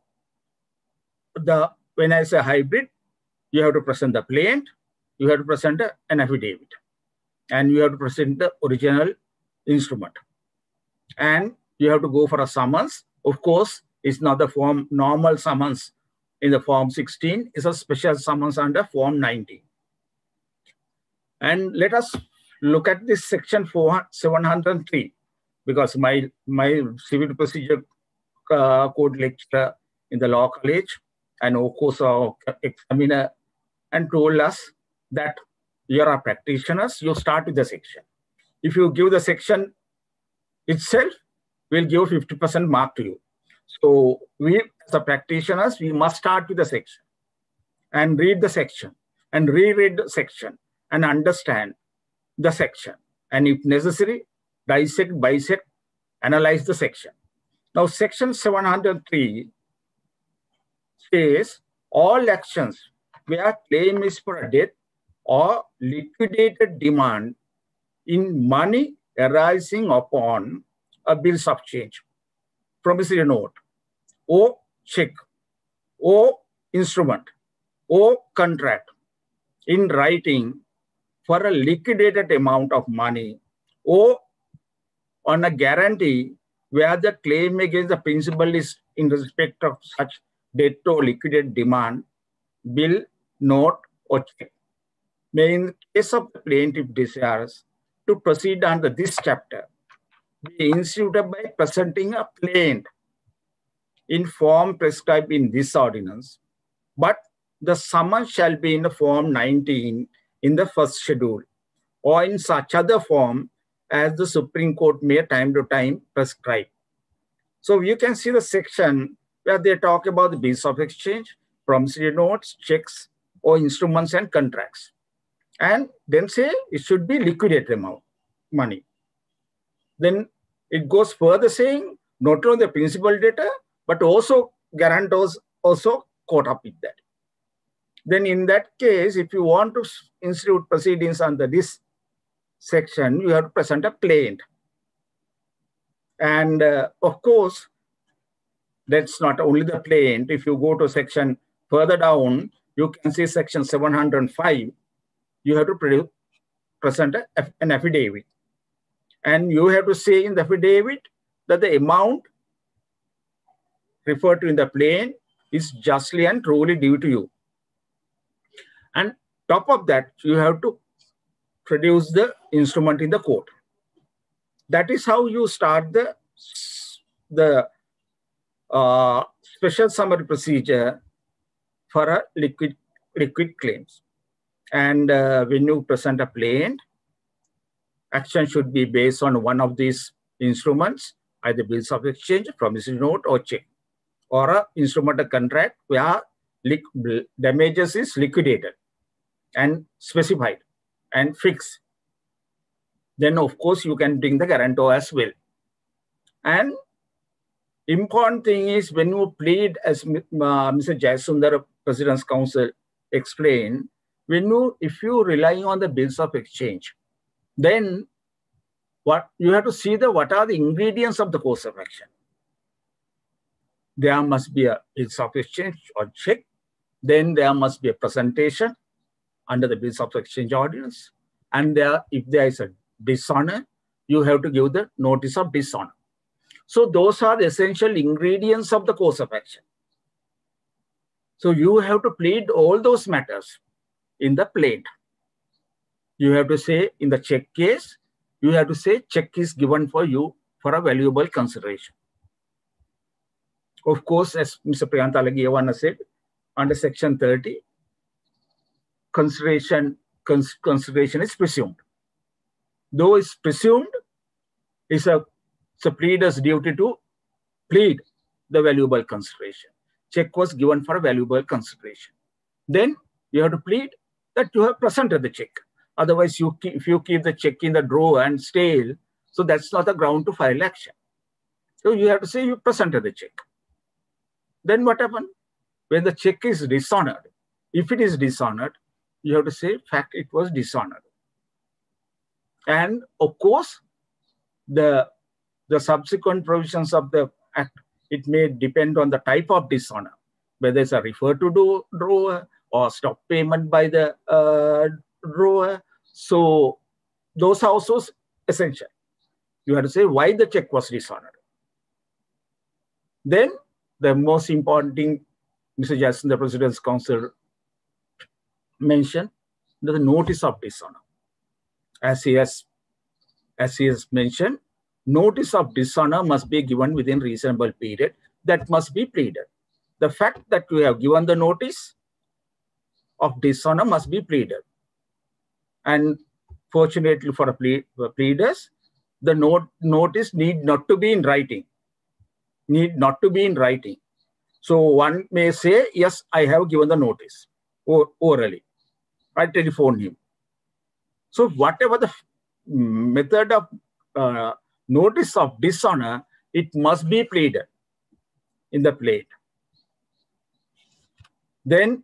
the when I say hybrid, you have to present the plaint, you have to present an affidavit, and you have to present the original instrument. And you have to go for a summons. Of course, it's not the form normal summons in the form sixteen, it's a special summons under form nineteen. And let us look at this section seven hundred three, because my, my civil procedure uh, code lecturer in the law college and of course our examiner and told us that you are practitioners, you start with the section. If you give the section itself will give fifty percent mark to you. So we, as a practitioners, we must start with the section and read the section and reread the section and understand the section. And if necessary, dissect, bisect, analyze the section. Now, section seven hundred three says all actions where claim is for a debt or liquidated demand in money arising upon a bills of change, promissory note, or check, or instrument, or contract in writing for a liquidated amount of money, or on a guarantee where the claim against the principal is in respect of such debt or liquidated demand, bill, note, or check, may in case of the plaintiff desires to proceed under this chapter, be instituted by presenting a plaint in form prescribed in this ordinance, but the summons shall be in the form nineteen in the first schedule, or in such other form as the Supreme Court may time to time prescribe. So you can see the section where they talk about the bills of exchange, promissory notes, checks, or instruments and contracts. And then say it should be liquidated amount, money. Then it goes further saying not only the principal debtor, but also guarantors also caught up with that. Then in that case, if you want to institute proceedings under this section, you have to present a plaint. And uh, of course, that's not only the plaint. If you go to section further down, you can see section seven hundred five, you have to produce, present a, an affidavit. And you have to say in the affidavit that the amount referred to in the plaint is justly and truly due to you. And top of that, you have to produce the instrument in the court. That is how you start the, the uh, special summary procedure for a liquid, liquid claims. And uh, when you present a plaint, action should be based on one of these instruments, either bills of exchange, promissory note, or check, or an instrument, a contract where damages is liquidated and specified and fixed. Then, of course, you can bring the guarantor as well. And important thing is when you plead, as uh, Mister Jayasundar, President's Counsel, explained, when you, if you rely on the bills of exchange, then what you have to see the what are the ingredients of the course of action. There must be a bills of exchange or check. Then there must be a presentation under the bills of exchange ordinance. And there, if there is a dishonor, you have to give the notice of dishonor. So those are the essential ingredients of the course of action. So you have to plead all those matters in the plaint. You have to say in the check case, you have to say check is given for you for a valuable consideration. Of course, as Mister Priyantha Alagiyawanna said, under section thirty, consideration, cons consideration is presumed. Though it's presumed, it's a, it's a pleader's duty to plead the valuable consideration. Check was given for a valuable consideration. Then you have to plead that you have presented the check. Otherwise, you keep, if you keep the check in the drawer and stale, so that's not a ground to file action. So you have to say you presented the check. Then what happened? When the check is dishonored, if it is dishonored, you have to say, fact, it was dishonored. And of course, the, the subsequent provisions of the act, it may depend on the type of dishonor, whether it's a refer to do drawer or stop payment by the uh, drawer. So those are also essential. You have to say why the check was dishonored. Then the most important thing, Mister Jason, the President's Counsel mentioned, the notice of dishonor. As he has, as he has mentioned, notice of dishonor must be given within reasonable period. That must be pleaded. The fact that you have given the notice of dishonor must be pleaded. And fortunately for, a ple for pleaders, the note, notice need not to be in writing, need not to be in writing. So one may say, yes, I have given the notice or orally. I telephone him. So whatever the method of uh, notice of dishonor, it must be pleaded in the plate. Then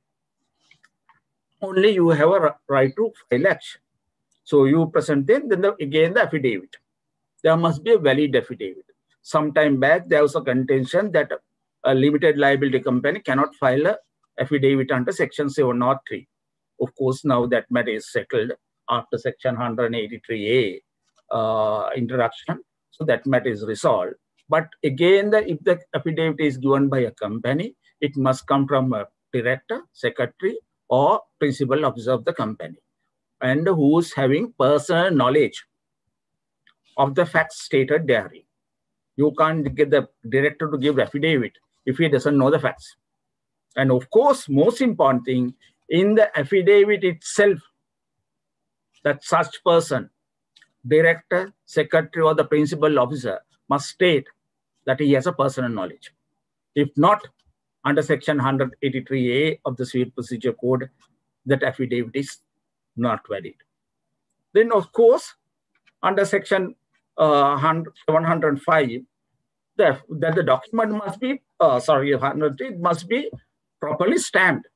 only you have a right to file action. So you present it, then the, again the affidavit. There must be a valid affidavit. Sometime back, there was a contention that a limited liability company cannot file an affidavit under Section seven oh three. Of course, now that matter is settled after Section one eighty-three A uh, introduction. So that matter is resolved. But again, the, if the affidavit is given by a company, it must come from a director, secretary, or principal officer of the company, and who's having personal knowledge of the facts stated therein. You can't get the director to give affidavit if he doesn't know the facts. And of course, most important thing, in the affidavit itself, that such person, director, secretary, or the principal officer must state that he has a personal knowledge. If not, under Section one eighty-three A of the Civil Procedure Code, that affidavit is not valid. Then, of course, under Section uh, one hundred five, that the, the document must be, uh, sorry, it must be properly stamped.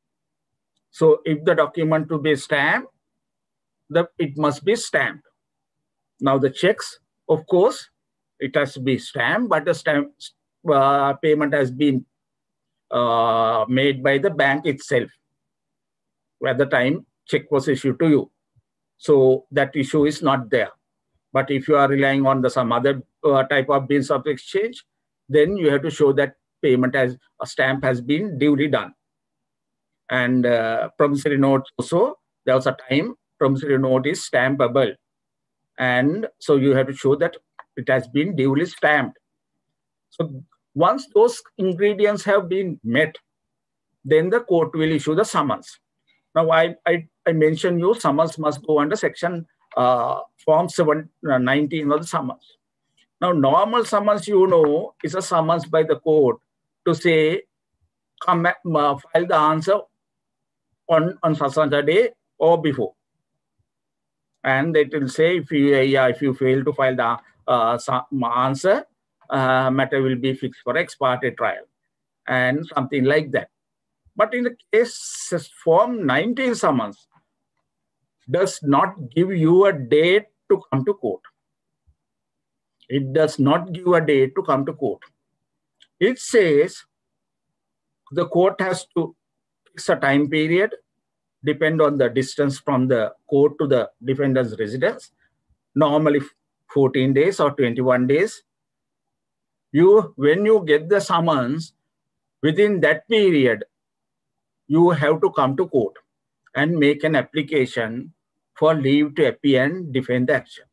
So if the document to be stamped, the, it must be stamped. Now the checks, of course, it has to be stamped, but the stamp uh, payment has been uh, made by the bank itself at the time check was issued to you. So that issue is not there. But if you are relying on the some other uh, type of bills of exchange, then you have to show that payment as a stamp has been duly done. And uh, promissory note also, there was a time promissory note is stampable. And so you have to show that it has been duly stamped. So once those ingredients have been met, then the court will issue the summons. Now I, I, I mentioned you summons must go under section uh, form seven nineteen of the summons. Now normal summons, you know, is a summons by the court to say, come back, uh, file the answer on, on such a day or before. And it will say, if you, yeah, if you fail to file the uh, answer, uh, matter will be fixed for ex parte trial and something like that. But in the case form nineteen summons does not give you a date to come to court. It does not give a date to come to court. It says the court has to fix a time period, depend on the distance from the court to the defendant's residence, normally fourteen days or twenty-one days. You, when you get the summons, within that period, you have to come to court and make an application for leave to appear and defend the action.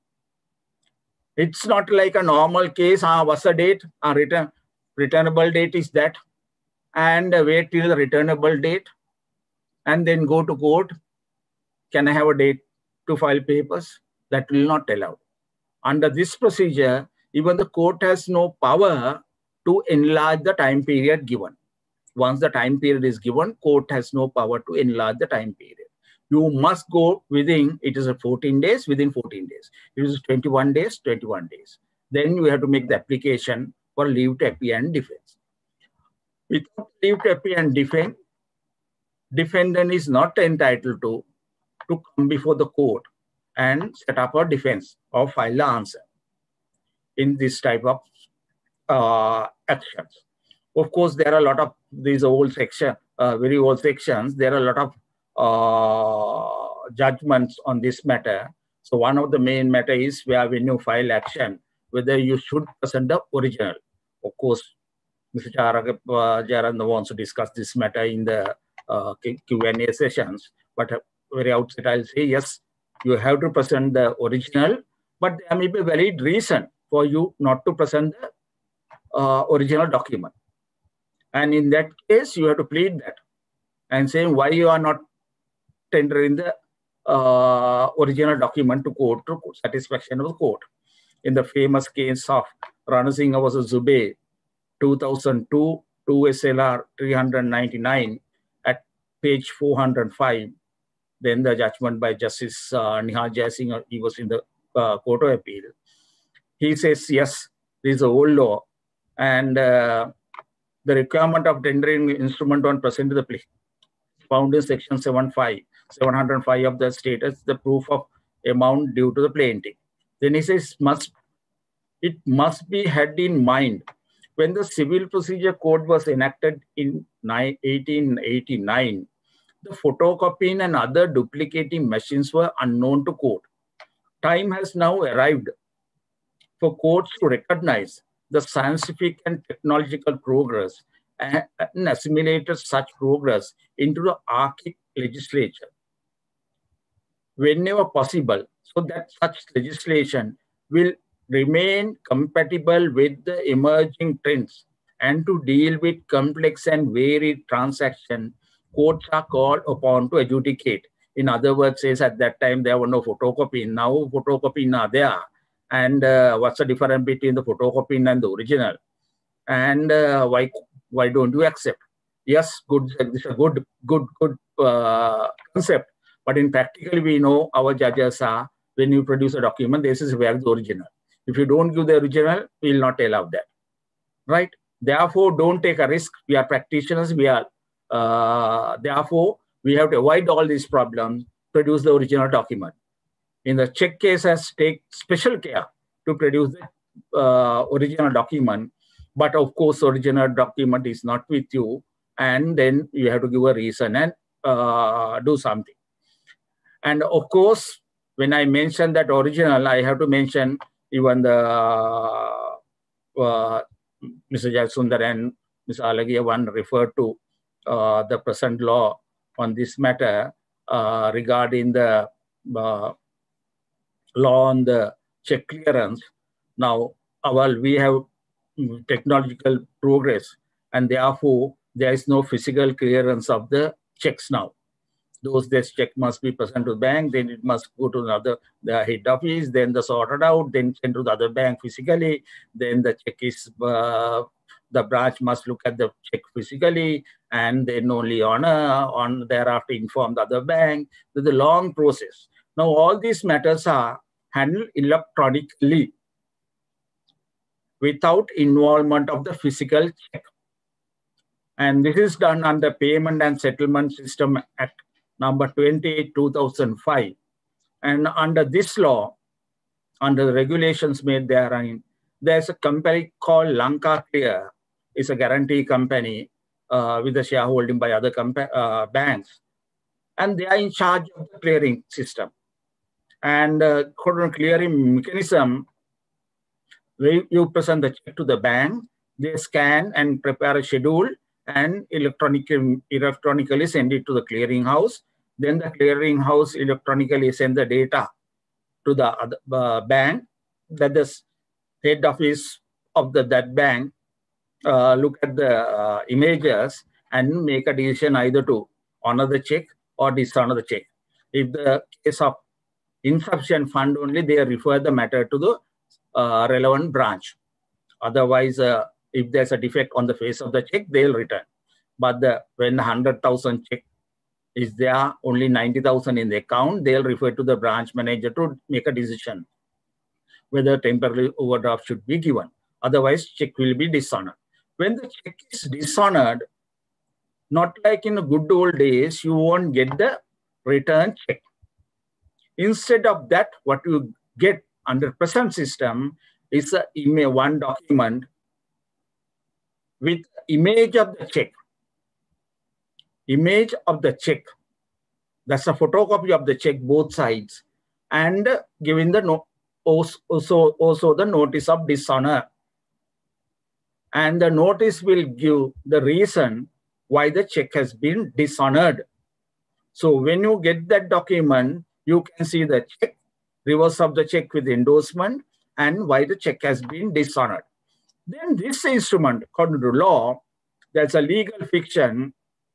It's not like a normal case, ah, what's the date, ah, return, returnable date is that, and wait till the returnable date, and then go to court. Can I have a date to file papers? That will not allow. Under this procedure, even the court has no power to enlarge the time period given. Once the time period is given, court has no power to enlarge the time period. You must go within, it is a fourteen days, within fourteen days. It is twenty-one days, twenty-one days. Then you have to make the application for leave to appear and defend. Without leave to appear and defend, defendant is not entitled to, to come before the court and set up a defense or file the answer in this type of uh, actions. Of course, there are a lot of these old section, uh, very old sections. There are a lot of uh, judgments on this matter. So one of the main matter is where when you file action, whether you should present the original. Of course, Mister Jayaranda wants to discuss this matter in the uh, Q and A sessions. But very outset, I'll say, yes, you have to present the original, but there may be a valid reason for you not to present the uh, original document. And in that case, you have to plead that and say why you are not tendering the uh, original document to court to satisfaction of the court. in the famous case of Rana Singha versus Zubey, two thousand two, two S L R three ninety-nine at page four hundred five. Then the judgment by Justice uh, Nihal Jaisingh, he was in the uh, Court of Appeal. He says, yes, this is an old law, and uh, the requirement of tendering instrument on present to the plea found in section seven hundred five of the status, the proof of amount due to the plaintiff. Then he says, must it must be had in mind when the Civil Procedure Code was enacted in eighteen eighty-nine, the photocopying and other duplicating machines were unknown to court. Time has now arrived for courts to recognize the scientific and technological progress and, and assimilated such progress into the archaic legislature whenever possible, so that such legislation will remain compatible with the emerging trends, and to deal with complex and varied transactions, courts are called upon to adjudicate. In other words, says at that time there were no photocopying. Now photocopying are there. And uh, what's the difference between the photocopying and the original? And uh, why why don't you accept? Yes, good. This is a good good good uh, concept. But in practically, we know our judges are, when you produce a document, this is where the original. If you don't give the original, we will not allow that, right? Therefore, don't take a risk. We are practitioners. We are, uh, therefore, we have to avoid all these problems, produce the original document. In the check cases, take special care to produce the uh, original document. But of course, original document is not with you. And then you have to give a reason and uh, do something. And of course, when I mention that original, I have to mention even the uh, Mister Jayasundar and Mister Alagia one referred to uh, the present law on this matter uh, regarding the uh, law on the check clearance. Now, well, we have technological progress, and therefore there is no physical clearance of the checks now. Those days check must be present to the bank, then it must go to another the head office, then the sorted out, then sent to the other bank physically, then the check is uh, the branch must look at the check physically, and then only on a, on thereafter inform the other bank. There's a long process. Now all these matters are handled electronically without involvement of the physical check. And this is done under Payment and Settlement System Act number twenty-eight, two thousand five. And under this law, under the regulations made therein, there's a company called Lanka Clear. It's a guarantee company uh, with a shareholding by other uh, banks. And they are in charge of the clearing system. And uh, clearing mechanism, where you present the check to the bank, they scan and prepare a schedule and electronically, electronically send it to the clearing house. Then the clearing house electronically send the data to the other, uh, bank, that the head office of the, that bank uh, look at the uh, images and make a decision either to honor the check or dishonor the check. If the case of insufficient fund only, they refer the matter to the uh, relevant branch. Otherwise, uh, if there's a defect on the face of the check, they'll return. But the, when the one hundred thousand check is there, only ninety thousand in the account, they'll refer to the branch manager to make a decision whether temporary overdraft should be given. Otherwise, check will be dishonored. When the check is dishonored, not like in the good old days, you won't get the return check. Instead of that, what you get under present system is a email, one document with image of the check. Image of the check. That's a photocopy of the check, both sides, and giving the no, also, also the notice of dishonor. And the notice will give the reason why the check has been dishonored. So when you get that document, you can see the check, reverse of the check with endorsement, and why the check has been dishonored. Then this instrument, according to law, there's a legal fiction.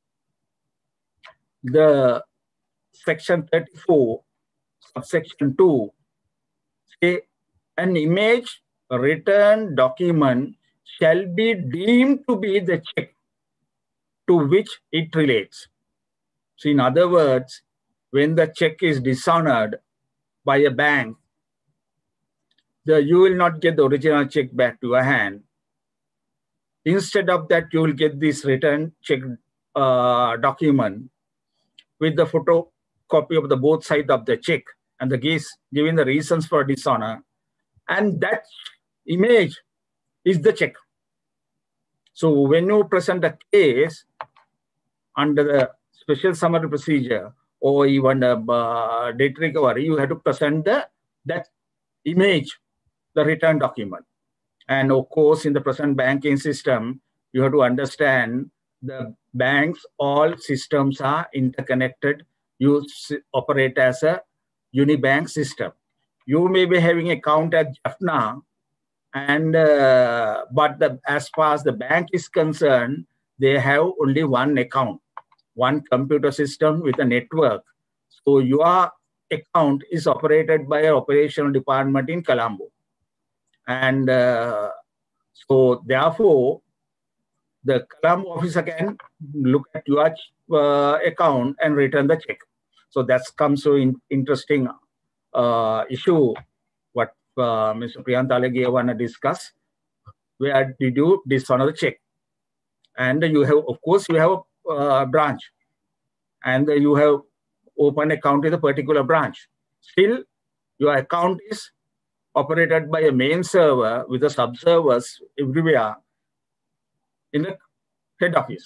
The section thirty-four, subsection two, say an image return document shall be deemed to be the check to which it relates. So in other words, when the check is dishonored by a bank, the, you will not get the original check back to your hand. Instead of that, you will get this return check uh, document with the photocopy of the both sides of the check and the case giving the reasons for dishonor. And that image is the check. So when you present a case under the special summary procedure or even the uh, debt recovery, you have to present the, that image, the return document. And of course, in the present banking system, you have to understand the banks, all systems are interconnected. You operate as a unibank system. You may be having an account at Jaffna, and uh, but the, as far as the bank is concerned, they have only one account, one computer system with a network. So your account is operated by an operational department in Colombo. And uh, so therefore, the Colombo officer can look at your uh, account and return the check. So that comes to in interesting uh, issue what uh, Mister Priyantalage want to discuss. Where did you dishonor the check? And you have, of course, you have a uh, branch, and you have open account in a particular branch. Still, your account is operated by a main server with the sub-servers everywhere in the head office.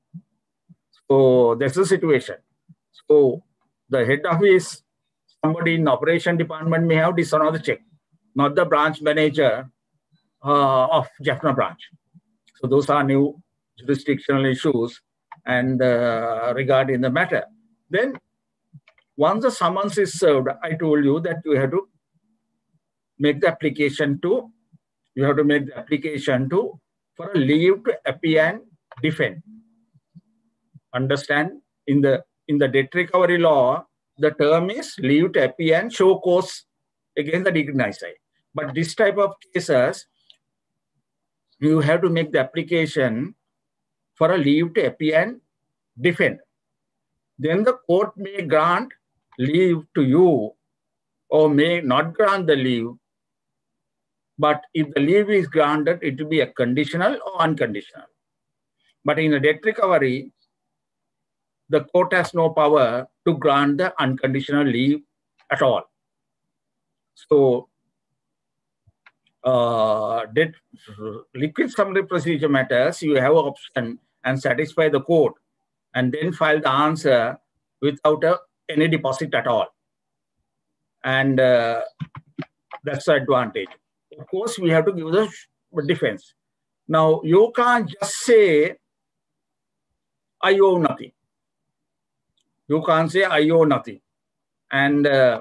So that's the situation. So the head office, somebody in the operation department may have dishonored the check, not the branch manager uh, of Jaffna branch. So those are new jurisdictional issues and uh, regarding the matter. Then once the summons is served, I told you that you have to make the application to, you have to make the application to for a leave to appear and defend. Understand, in the in the debt recovery law, the term is leave to appear and show cause against the dignized. But this type of cases, you have to make the application for a leave to appear and defend. Then the court may grant leave to you or may not grant the leave. But if the leave is granted, it will be a conditional or unconditional. But in a debt recovery, the court has no power to grant the unconditional leave at all. So, uh, debt, liquid summary procedure matters, you have an option and satisfy the court and then file the answer without a, any deposit at all. And uh, that's the advantage. Of course, we have to give the defense. Now, you can't just say, I owe nothing. You can't say, I owe nothing. And uh,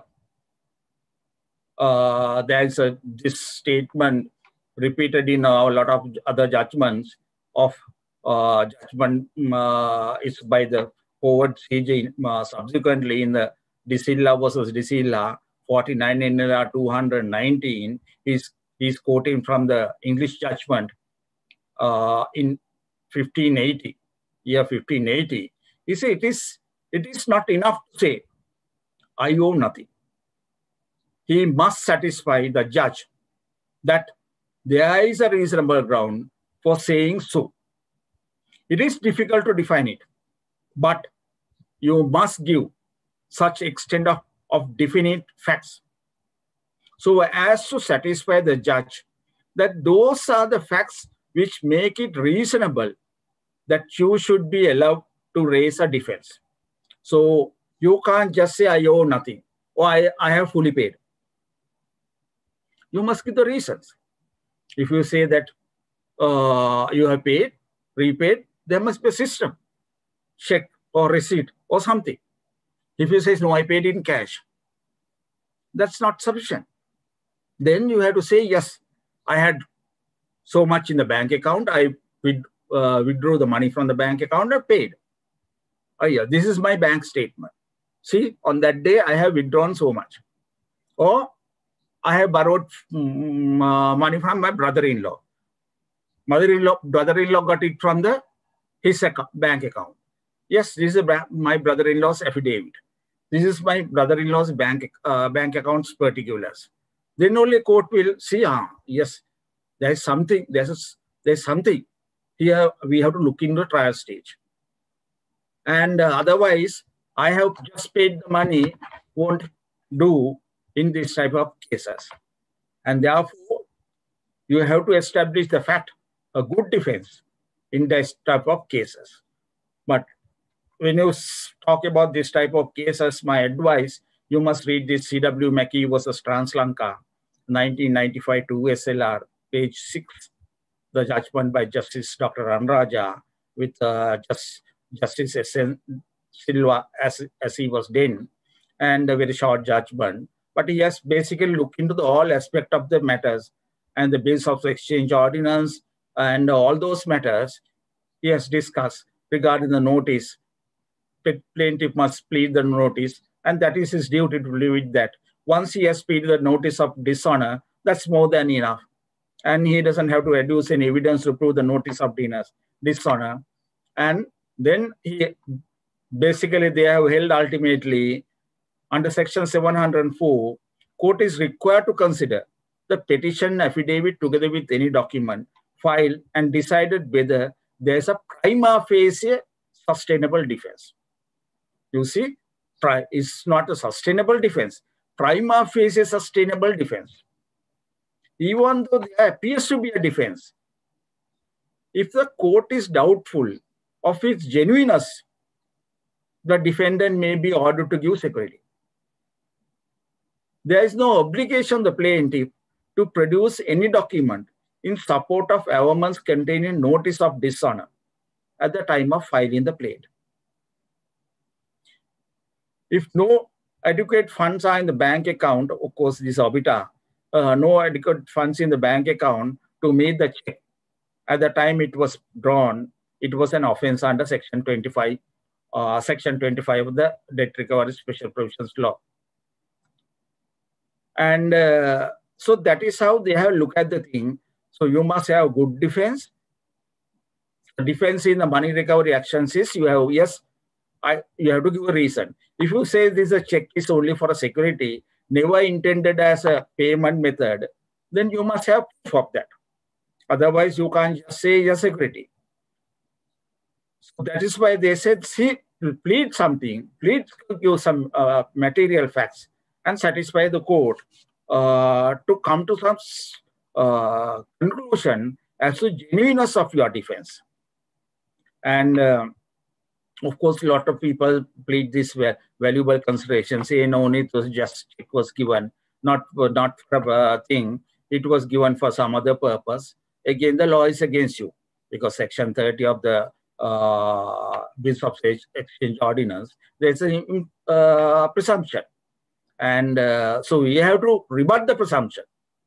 uh, there's a, this statement repeated in a lot of other judgments of uh, judgment uh, is by the Howard C J uh, subsequently in the DeSilla versus DeSilla, forty-nine N L R two nineteen. He's, he's quoting from the English judgment uh, in fifteen eighty, year fifteen eighty. He said it is, it is not enough to say, I owe nothing. He must satisfy the judge that there is a reasonable ground for saying so. It is difficult to define it, but you must give such extent of, of definite facts so as to satisfy the judge that those are the facts which make it reasonable that you should be allowed to raise a defense. So you can't just say, I owe nothing or I, I have fully paid. You must give the reasons. If you say that uh, you have paid, repaid, there must be a system, check or receipt or something. If you say, no, I paid in cash, that's not sufficient. Then you have to say, yes, I had so much in the bank account. I with, uh, withdrew the money from the bank account and paid. Oh yeah, this is my bank statement. See, on that day, I have withdrawn so much. Or I have borrowed um, uh, money from my brother-in-law. Mother-in-law, brother-in-law got it from the his account, bank account. Yes, this is a, my brother-in-law's affidavit. This is my brother-in-law's bank uh, bank accounts particulars. Then only court will see, ah, yes, there is something, there's, there's something. Here we have to look into the trial stage. And uh, otherwise, I have just paid the money, won't do in this type of cases. And therefore, you have to establish the fact, a good defense in this type of cases. But when you talk about this type of cases, my advice, you must read this C W Mackey versus Trans-Lanka, nineteen ninety-five to S L R, page six, the judgment by Justice Doctor Ranraja with uh, just, Justice S N Silva as, as he was then, and a very short judgment. But he has basically looked into the all aspect of the matters and the bills of exchange ordinance and all those matters he has discussed regarding the notice. The plaintiff must plead the notice, and that is his duty to live with that. Once he has pleaded the notice of dishonor, that's more than enough. And he doesn't have to adduce any evidence to prove the notice of dishonor. And then he basically they have held ultimately under section seven hundred four, court is required to consider the petition affidavit together with any document filed and decided whether there's a prima facie sustainable defense. You see, it's not a sustainable defense. Prima facie sustainable defense. Even though there appears to be a defense, if the court is doubtful of its genuineness, the defendant may be ordered to give security. There is no obligation on the plaintiff to produce any document in support of averments containing notice of dishonor at the time of filing the plaint. If no adequate funds are in the bank account, of course, this obita, uh, no adequate funds in the bank account to meet the check at the time it was drawn, it was an offense under section twenty-five, uh, section twenty-five of the Debt Recovery Special Provisions Law. And uh, so that is how they have looked at the thing. So you must have good defense. The defense in the money recovery actions is you have, yes, I, you have to give a reason. If you say this is a check is only for a security, never intended as a payment method, then you must have proof of that. Otherwise, you can't just say your security. So that is why they said, see, plead something, plead give some uh, material facts and satisfy the court uh, to come to some uh, conclusion as to genuineness of your defense. And uh, of course, a lot of people plead this valuable consideration, say no, it was just, it was given, not, not for a thing, it was given for some other purpose. Again, the law is against you because section thirty of the uh, Bills of Exchange Ordinance, there's a uh, presumption. And uh, so we have to rebut the presumption.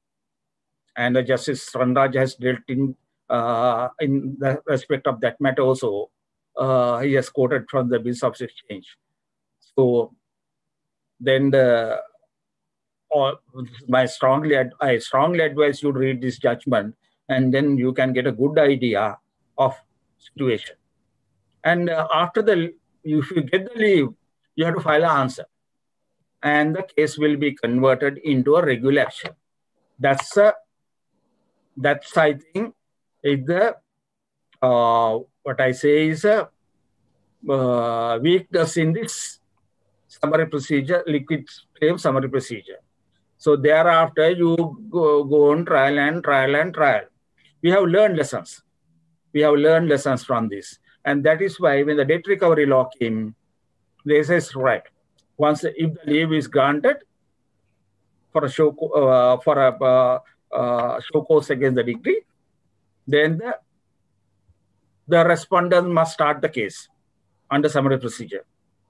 And uh, Justice Ranraj has dealt in, uh, in the respect of that matter also. Uh, he has quoted from the Bills of Exchange. So then the, or my strongly, I strongly advise you to read this judgment, and then you can get a good idea of situation. And uh, after the, if you get the leave, you have to file an answer. And the case will be converted into a regular action. That's a, that's I think is the uh, what I say is a uh, weakness in this summary procedure, liquid claim summary procedure. So thereafter you go, go on trial and trial and trial. We have learned lessons. We have learned lessons from this, and that is why when the debt recovery law came, they says right. Once if the leave is granted for a show uh, for a uh, uh, show cause against the decree, then the the respondent must start the case under summary procedure.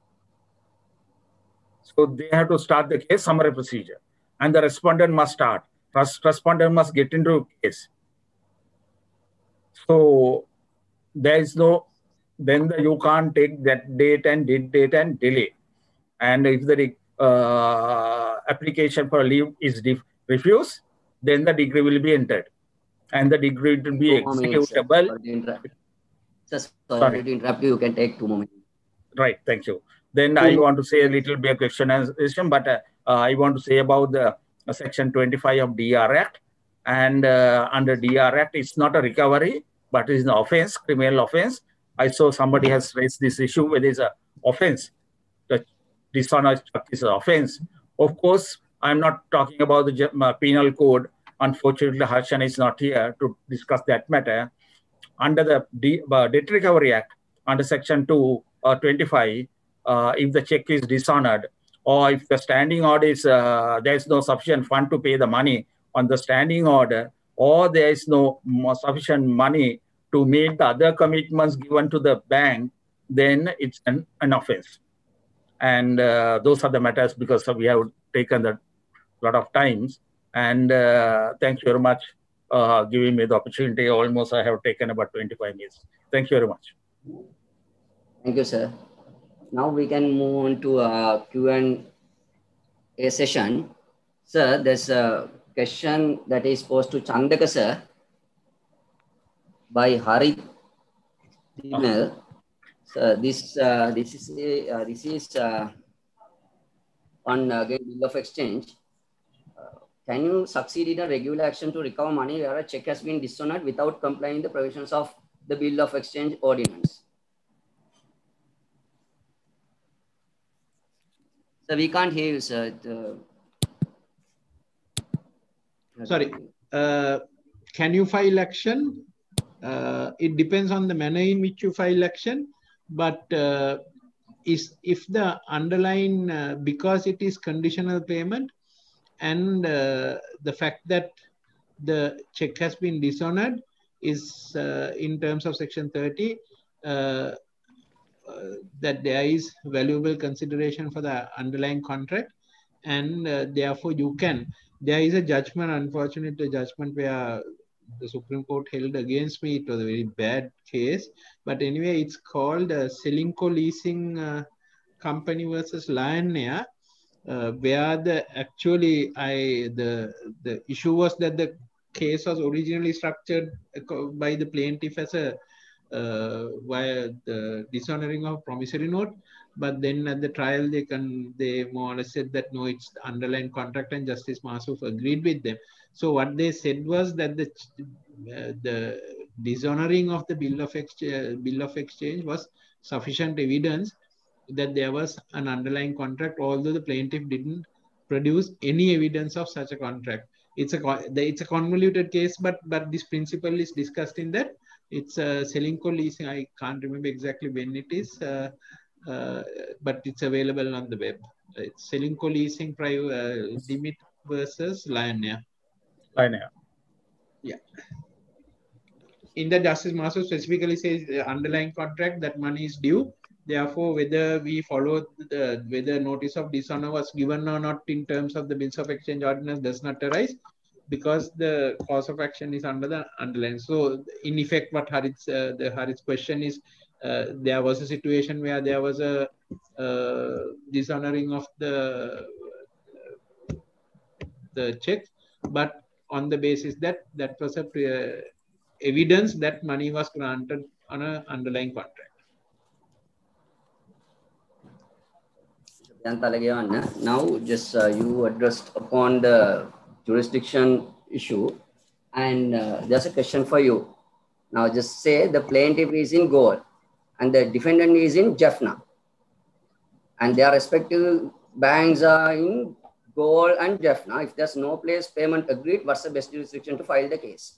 So they have to start the case summary procedure, and the respondent must start. Respondent must get into case. So there is no, then the, you can't take that date and date date and delay. And if the uh, application for leave is refuse, then the decree will be entered. And the decree will be two minutes, executable. Sir. Sir, sorry, sorry to interrupt you. You can take two moments. Right, thank you. Then two I want to say a little bit of question and but uh, uh, I want to say about the uh, section twenty-five of D R Act. And uh, under D R Act, it's not a recovery, but it's an offense, criminal offense. I saw somebody has raised this issue where there's an offense. The dishonest is an offense. Of course, I'm not talking about the uh, penal code. Unfortunately, Harshan is not here to discuss that matter. Under the D, uh, Debt Recovery Act, under section two uh, twenty-five, uh, if the check is dishonored, or if the standing order is, uh, there is no sufficient fund to pay the money on the standing order, or there is no sufficient money to meet the other commitments given to the bank, then it's an, an offense. And uh, those are the matters, because we have taken a lot of times. And uh, thank you very much uh, giving me the opportunity. Almost I have taken about twenty-five minutes. Thank you very much. Thank you, sir. Now we can move on to a Q and A session. Sir, there's a question that is posed to Chandaka, sir, by Harit email. Uh-huh. So this uh, this is a, uh, this is uh, on uh, again bill of exchange. Uh, can you succeed in a regular action to recover money where a check has been dishonored without complying the provisions of the bill of exchange ordinance? So we can't hear you, sir. The... Sorry. Uh, can you file action? Uh, it depends on the manner in which you file action. But uh, is if the underlying, uh, because it is conditional payment, and uh, the fact that the check has been dishonored is uh, in terms of section thirty, uh, uh, that there is valuable consideration for the underlying contract, and uh, therefore you can. There is a judgment, unfortunately, a judgment where the Supreme Court held against me. It was a very bad case, but anyway, it's called uh, Selinco Leasing uh, Company versus Lion Air, uh, where the actually I the the issue was that the case was originally structured by the plaintiff as a uh, via the dishonoring of promissory note, but then at the trial they can they more or less said that no, it's the underlying contract, and Justice Masuf agreed with them. So what they said was that the uh, the dishonoring of the bill of exchange bill of exchange was sufficient evidence that there was an underlying contract, although the plaintiff didn't produce any evidence of such a contract. It's a it's a convoluted case, but but this principle is discussed in that. It's a Selinco Leasing. I can't remember exactly when it is, uh, uh, but it's available on the web. It's Selinco Leasing Private uh, Limit versus Lion Air. Lion Air. Yeah. In the Justice Masuf specifically says the underlying contract that money is due. Therefore, whether we follow the whether notice of dishonor was given or not in terms of the bills of exchange ordinance does not arise, because the cause of action is under the underlying. So, in effect, what Harit's uh, the Harit's question is, uh, there was a situation where there was a uh, dishonoring of the the check, but on the basis that that was a uh, evidence that money was granted on an underlying contract. Now, just uh, you addressed upon the jurisdiction issue, and uh, there's a question for you. Now, just say the plaintiff is in Galle and the defendant is in Jaffna, and their respective banks are in Galle and Jaffna. If there's no place payment agreed, what's the best jurisdiction to file the case?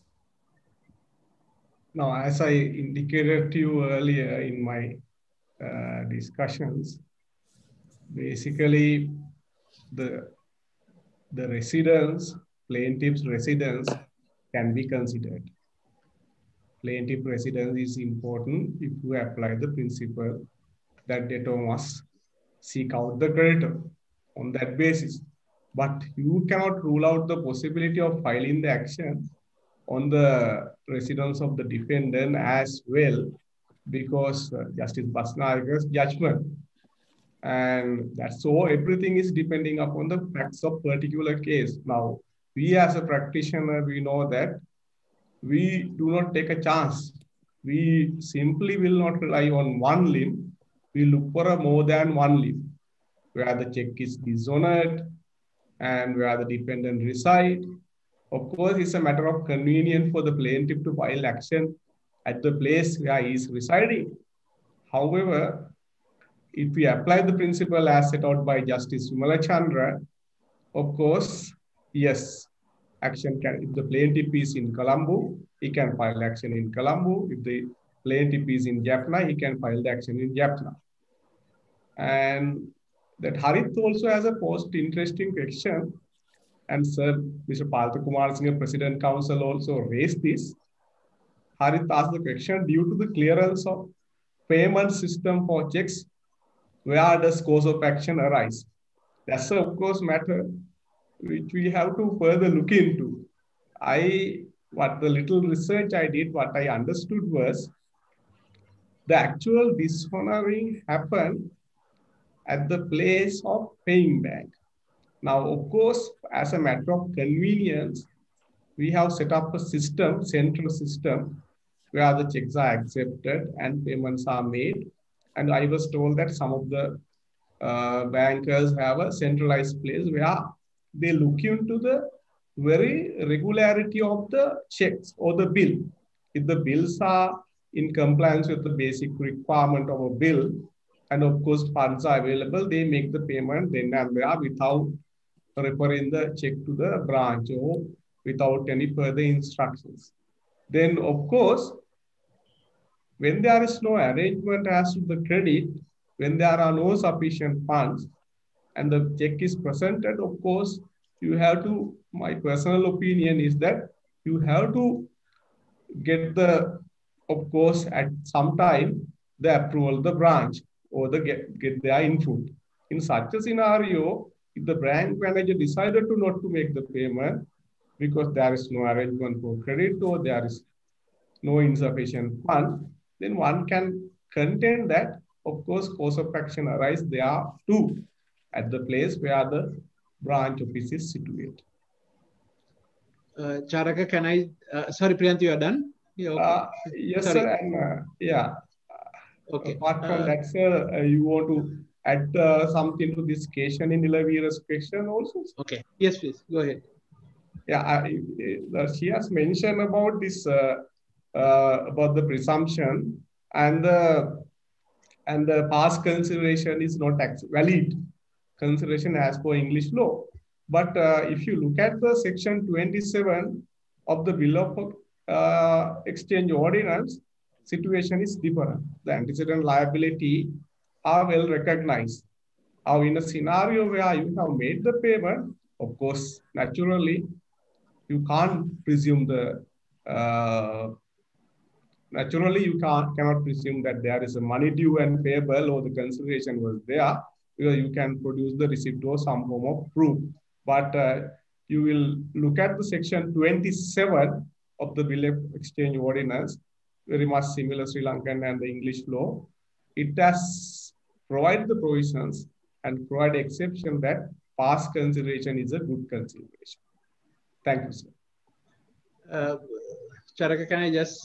Now, as I indicated to you earlier in my uh, discussions, basically the, the residence, plaintiff's residence can be considered. Plaintiff residence is important if you apply the principle that debtor must seek out the creditor on that basis. But you cannot rule out the possibility of filing the action on the residence of the defendant as well, because uh, Justice Basnarika's judgment. And that's so everything is depending upon the facts of particular case. Now, we as a practitioner, we know that we do not take a chance. We simply will not rely on one limb. We look for a more than one limb, where the check is dishonored and where the dependent reside. Of course, it's a matter of convenience for the plaintiff to file action at the place where he is residing. However, if we apply the principle as set out by Justice Vimala Chandra, of course, yes, action can, if the plaintiff is in Colombo, he can file action in Colombo. If the plaintiff is in Jaffna, he can file the action in Jaffna. And that Harith also has a most interesting question. And Sir, Mister Palta Kumar Singh, President Council also raised this. Harith asked the question, due to the clearance of payment system for checks, where does cause of action arise? That's a, of course, matter which we have to further look into. I, what the little research I did, what I understood was the actual dishonoring happened at the place of paying bank. Now, of course, as a matter of convenience, we have set up a system, central system, where the checks are accepted and payments are made. And I was told that some of the uh, bankers have a centralized place where they look into the very regularity of the checks or the bill. If the bills are in compliance with the basic requirement of a bill, and of course funds are available, they make the payment then and there without referring the check to the branch or without any further instructions. Then of course, when there is no arrangement as to the credit, when there are no sufficient funds and the check is presented, of course, you have to, my personal opinion is that you have to get the, of course, at some time, the approval of the branch or the get, get their input. In such a scenario, if the bank manager decided to not to make the payment because there is no arrangement for credit or there is no insufficient fund, then one can contend that, of course, cause of action arise there too, at the place where the branch office is situated. Uh, Charaka, can I, uh, sorry, Priyanth, you are done? Yeah, okay. uh, yes, sorry. Sir, and uh, yeah. Okay. Apart from uh, that, sir, uh, you want to add uh, something to this question in Nilavira's question also? Okay. Yes, please. Go ahead. Yeah, I, uh, she has mentioned about this, uh, uh, about the presumption and the, and the past consideration is not valid consideration as per English law. But uh, if you look at the section twenty-seven of the Bill of uh, Exchange Ordinance, situation is different. The antecedent liability are well recognized. Now, in a scenario where you have made the payment, of course, naturally, you can't presume the, uh, naturally, you can't, cannot presume that there is a money due and payable or the consideration was there, because you can produce the receipt or some form of proof. But uh, you will look at the section twenty-seven of the Bill of Exchange Ordinance, very much similar Sri Lankan and the English law. It does provide the provisions and provide exception that past consideration is a good consideration. Thank you, sir. Uh, Charaka, can I just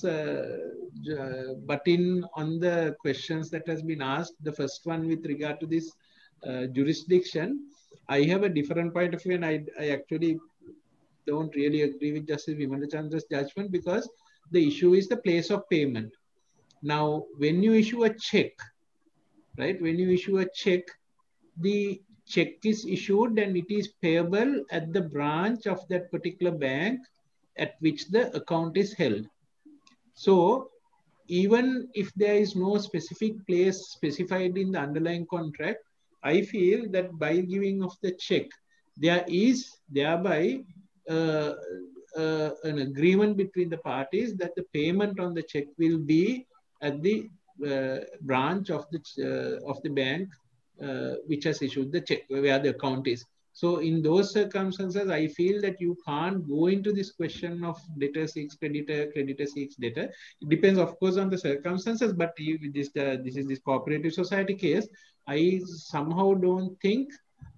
uh, butt in on the questions that has been asked? The first one with regard to this uh, jurisdiction. I have a different point of view, and I, I actually don't really agree with Justice Vimala Chandra's judgment, because the issue is the place of payment. Now, when you issue a check, right, when you issue a check, the check is issued and it is payable at the branch of that particular bank at which the account is held. So, even if there is no specific place specified in the underlying contract, I feel that by giving of the check, there is thereby uh, uh, an agreement between the parties that the payment on the check will be at the uh, branch of the uh, of the bank uh, which has issued the check, where the account is. So in those circumstances, I feel that you can't go into this question of debtor seeks creditor, creditor seeks debtor. It depends, of course, on the circumstances, but if this, uh, this is this cooperative society case, I somehow don't think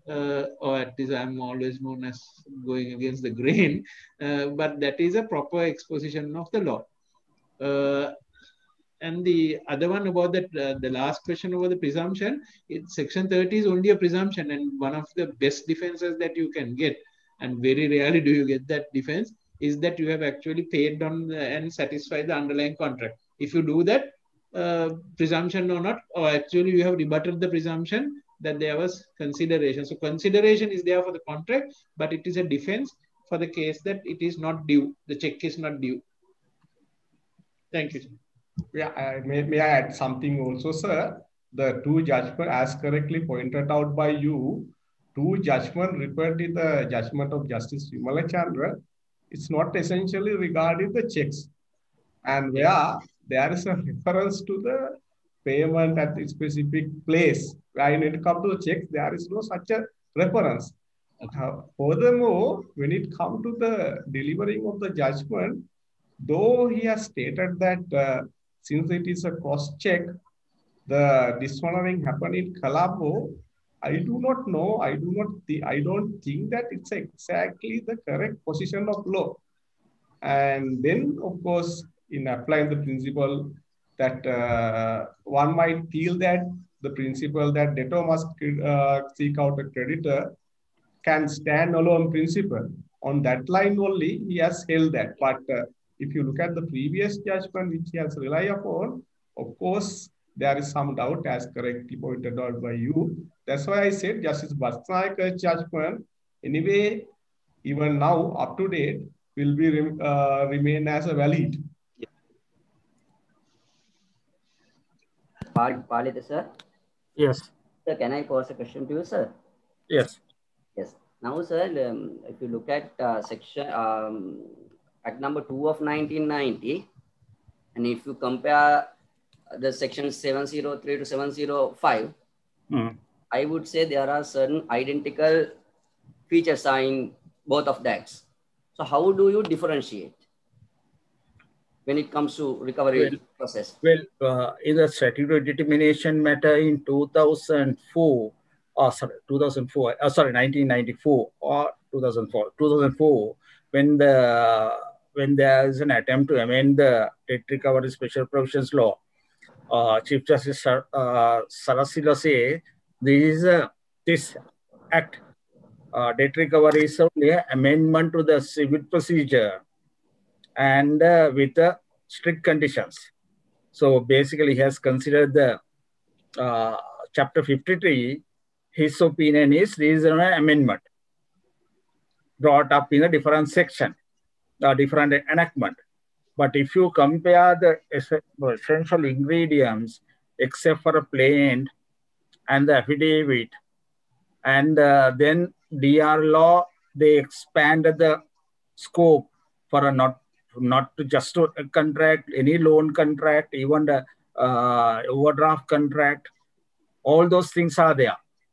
uh, or at least I'm always known as going against the grain, uh, but that is a proper exposition of the law. Uh, and the other one about that, uh, the last question about the presumption, it, section thirty is only a presumption, and one of the best defenses that you can get, and very rarely do you get that defense, is that you have actually paid on the, and satisfied the underlying contract. If you do that, uh, presumption or not, or actually you have rebutted the presumption that there was consideration. So consideration is there for the contract, but it is a defense for the case that it is not due, the check is not due. Thank you. Yeah, I, may, may I add something also, sir? The two judgments, as correctly pointed out by you, two judgments referred to the judgment of Justice Vimala Chandra. It's not essentially regarding the checks. And where there is a reference to the payment at the specific place, when it comes to the checks, there is no such a reference. Uh, furthermore, when it comes to the delivering of the judgment, though he has stated that uh, since it is a cross-check, the dishonoring happened in Colombo, I do not know, I do not, th I don't think that it's exactly the correct position of law. And then, of course, in applying the principle that uh, one might feel that the principle that debtor must uh, seek out a creditor can stand alone principle. On that line only, he has held that. But uh, if you look at the previous judgment which he has relied upon, of course, there is some doubt, as correctly pointed out by you. That's why I said Justice Bhatnayaka's judgment, anyway, even now, up to date, will be uh, remain as a valid. Palita, sir? Yes. Sir, can I pose a question to you, sir? Yes. Yes. Now, sir, um, if you look at uh, section, um, Act number two of nineteen ninety, and if you compare the section seven oh three to seven oh five, Mm. I would say there are certain identical features in both of the acts. So how do you differentiate when it comes to recovery Well, process? Well, uh, in the statutory determination matter in two thousand four, oh, sorry, two thousand four, uh, sorry, nineteen ninety-four or two thousand four, two thousand four, when the when there is an attempt to amend the debt recovery special provisions law, uh, Chief Justice uh, Sarasila say this is a, this act, uh, debt recovery is only an amendment to the civil procedure and uh, with uh, strict conditions. So basically, he has considered the uh, chapter fifty-three. His opinion is this is an amendment brought up in a different section, a different enactment. But if you compare the essential ingredients, except for a plaint and the affidavit, and uh, then D R law, they expanded the scope for a not not to just a contract, any loan contract, even the uh, overdraft contract, all those things are there.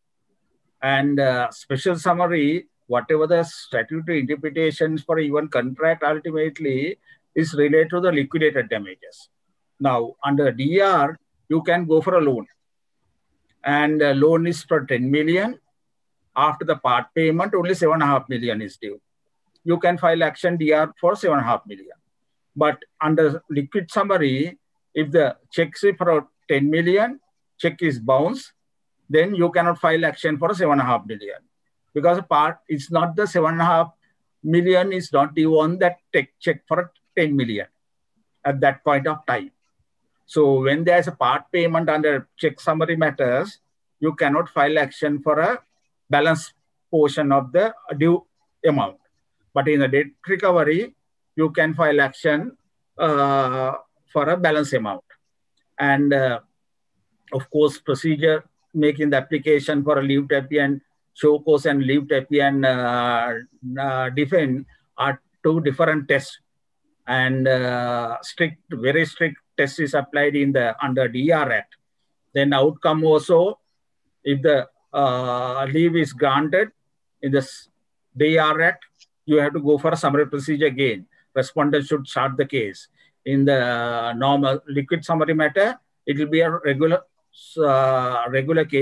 And uh, special summary, whatever the statutory interpretations for even contract ultimately is related to the liquidated damages. Now, under D R, you can go for a loan. And uh, loan is for ten million. After the part payment, only seven point five million is due. You can file action D R for seven point five million. But under liquid summary, if the check is for ten million, check is bounced, then you cannot file action for seven point five million. Because part, it's not the seven point five million is not due on that check for ten million at that point of time. So when there's a part payment under check summary matters, you cannot file action for a balance portion of the due amount. But in the debt recovery, you can file action uh, for a balance amount. And uh, of course, procedure making the application for a leave to appear and show cause and leave to appear and uh, uh, defend are two different tests. And uh, strict, very strict test is applied in the under D R Act. Then outcome also, if the uh, leave is granted in this D R Act, you have to go for a summary procedure again. Respondent should start the case. In the normal liquid summary matter, it will be a regular uh, regular case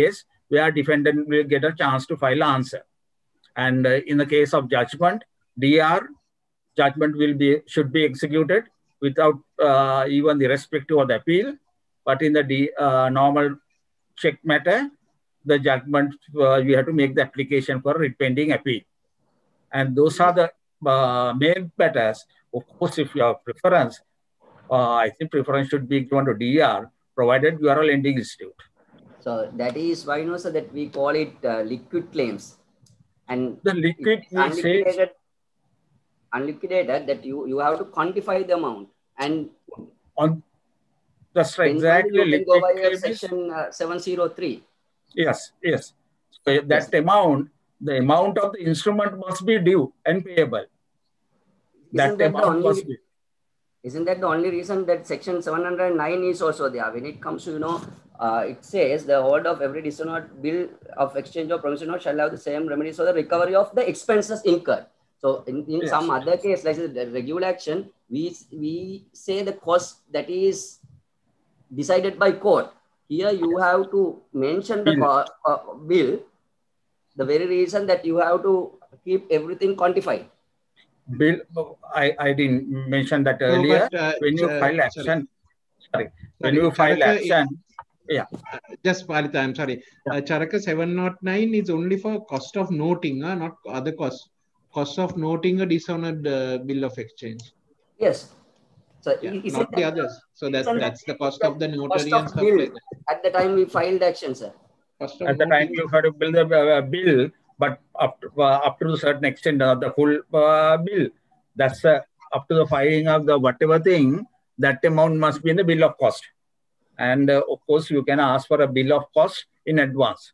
where defendant will get a chance to file answer. And uh, in the case of judgment, D R, judgment will be should be executed without uh, even the respective of the appeal. But in the D, uh, normal check matter, the judgment, uh, you have to make the application for writ pending appeal. And those are the uh, main matters. Of course, if you have preference, uh, I think preference should be given to D R, provided you are a lending institute. So that is why, you know, so that we call it uh, liquid claims. And the liquid unliquidated, unliquidated, that you, you have to quantify the amount. And on that's right, exactly. You can go by your section uh, seven oh three. Yes, yes. So that yes. amount, the amount of the instrument must be due and payable. Isn't that, that amount only, must be. Isn't that the only reason that section seven hundred nine is also there? When it comes to, you know, uh, it says the holder of every dishonored bill of exchange or promissory note shall have the same remedies for the recovery of the expenses incurred. So in, in yes. some other case, like the regular action, we, we say the cost that is decided by court. Here you have to mention the bill. Uh, bill, the very reason that you have to keep everything quantified. Bill, I, I didn't mention that earlier. No, but, uh, when you uh, file action, sorry, sorry. when sorry, you file Charaka, action, yeah. Uh, just Parita, I'm sorry. Yeah. Uh, Charaka seven oh nine is only for cost of noting, uh, not other costs. Cost of noting a dishonored uh, bill of exchange. Yes. So yeah, not the others. So that's that's the cost of the notary and stuff bill. like that. At the time we filed action, sir. Cost of At the time you have to bill the uh, bill, but up to, uh, up to a certain extent, uh, the full uh, bill. That's uh, up to the filing of the whatever thing, that amount must be in the bill of cost. And uh, of course, you can ask for a bill of cost in advance.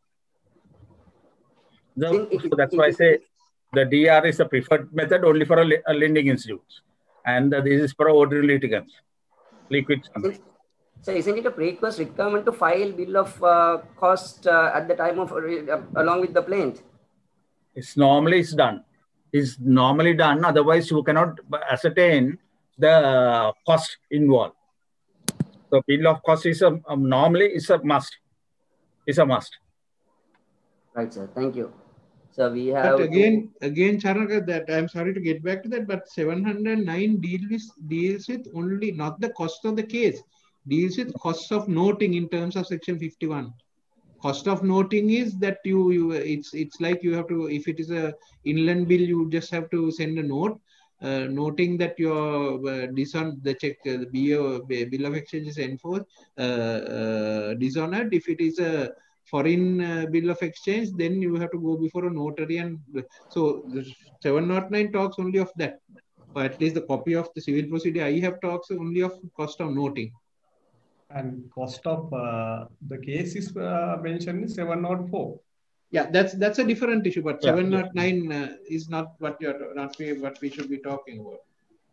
The, so that's why I say the D R is a preferred method only for a, a lending institutes. And uh, this is for ordinary litigants, liquid summary. So isn't it a prerequisite requirement to file bill of uh, cost uh, at the time of, uh, along with the plaint? It's normally it's done. It's normally done. Otherwise, you cannot ascertain the uh, cost involved. So bill of cost is a um, normally it's a must. It's a must. Right, sir. Thank you. So we have. But again, to... again, Charaka, that I'm sorry to get back to that, but seven hundred nine deals deals with only not the cost of the case, deals with costs of noting in terms of section fifty-one. Cost of noting is that you you it's it's like you have to, if it is a inland bill, you just have to send a note uh, noting that your uh, dishon the check uh, the B O, bill of exchange is enforced uh, uh, dishonored. If it is a foreign uh, bill of exchange, then you have to go before a notary, and so the seven oh nine talks only of that, or at least the copy of the civil procedure I have talks only of cost of noting. And cost of uh, the case is uh, mentioned in seven oh four. Yeah, that's that's a different issue, but yeah, seven oh nine yeah. uh, is not what you're not what we should be talking about.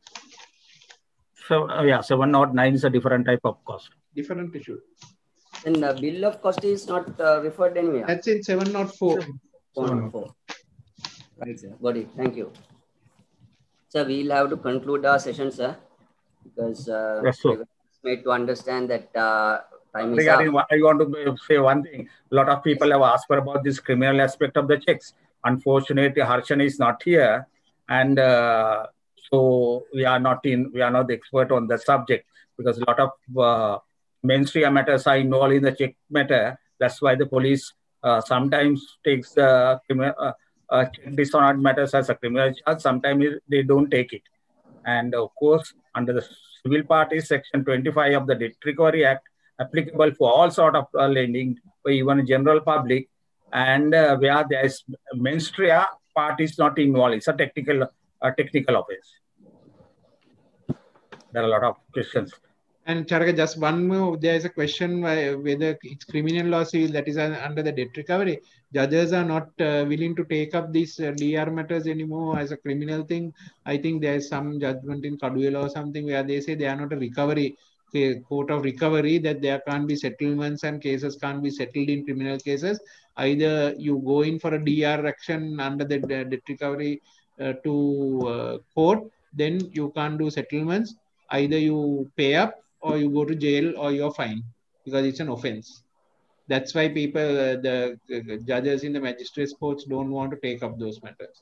So uh, yeah, seven oh nine is a different type of cost. Different issue. And the bill of cost is not uh, referred anywhere. That's in seven oh four. seven oh four. Right, sir. Got it. Thank you. So we'll have to conclude our session, sir, because uh, yes, sir. made to understand that uh, time is Regarding, up. I want to say one thing. A lot of people have asked for about this criminal aspect of the checks. Unfortunately, Harshan is not here, and uh, so we are not in. We are not the expert on the subject, because a lot of uh, mainstream matters are involved in the check matter. That's why the police uh, sometimes takes the criminal uh, uh, dishonored matters as a criminal charge. Sometimes they don't take it, and of course, under the civil parties section twenty-five of the Debt Recovery Act, applicable for all sort of uh, lending, for even general public, and uh, where there is mens rea part is not involved. It's a technical uh, technical offense. There are a lot of questions. And Charaka, just one more. There is a question why, whether it's criminal law civil that is under the debt recovery. Judges are not uh, willing to take up these uh, D R matters anymore as a criminal thing. I think there is some judgment in Kaduela or something where they say they are not a recovery, okay, court of recovery, that there can't be settlements and cases can't be settled in criminal cases. Either you go in for a D R action under the debt recovery uh, to uh, court, then you can't do settlements. Either you pay up, or you go to jail, or you're fined, because it's an offense. That's why people, uh, the uh, judges in the magistrate courts don't want to take up those matters.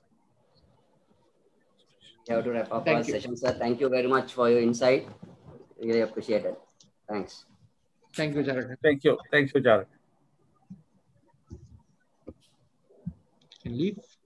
We have to wrap up Thank our you. session, sir. Thank you very much for your insight. Really appreciate it. Thanks. Thank you, Charaka. Thank you. Thank you, Charaka. Can leave.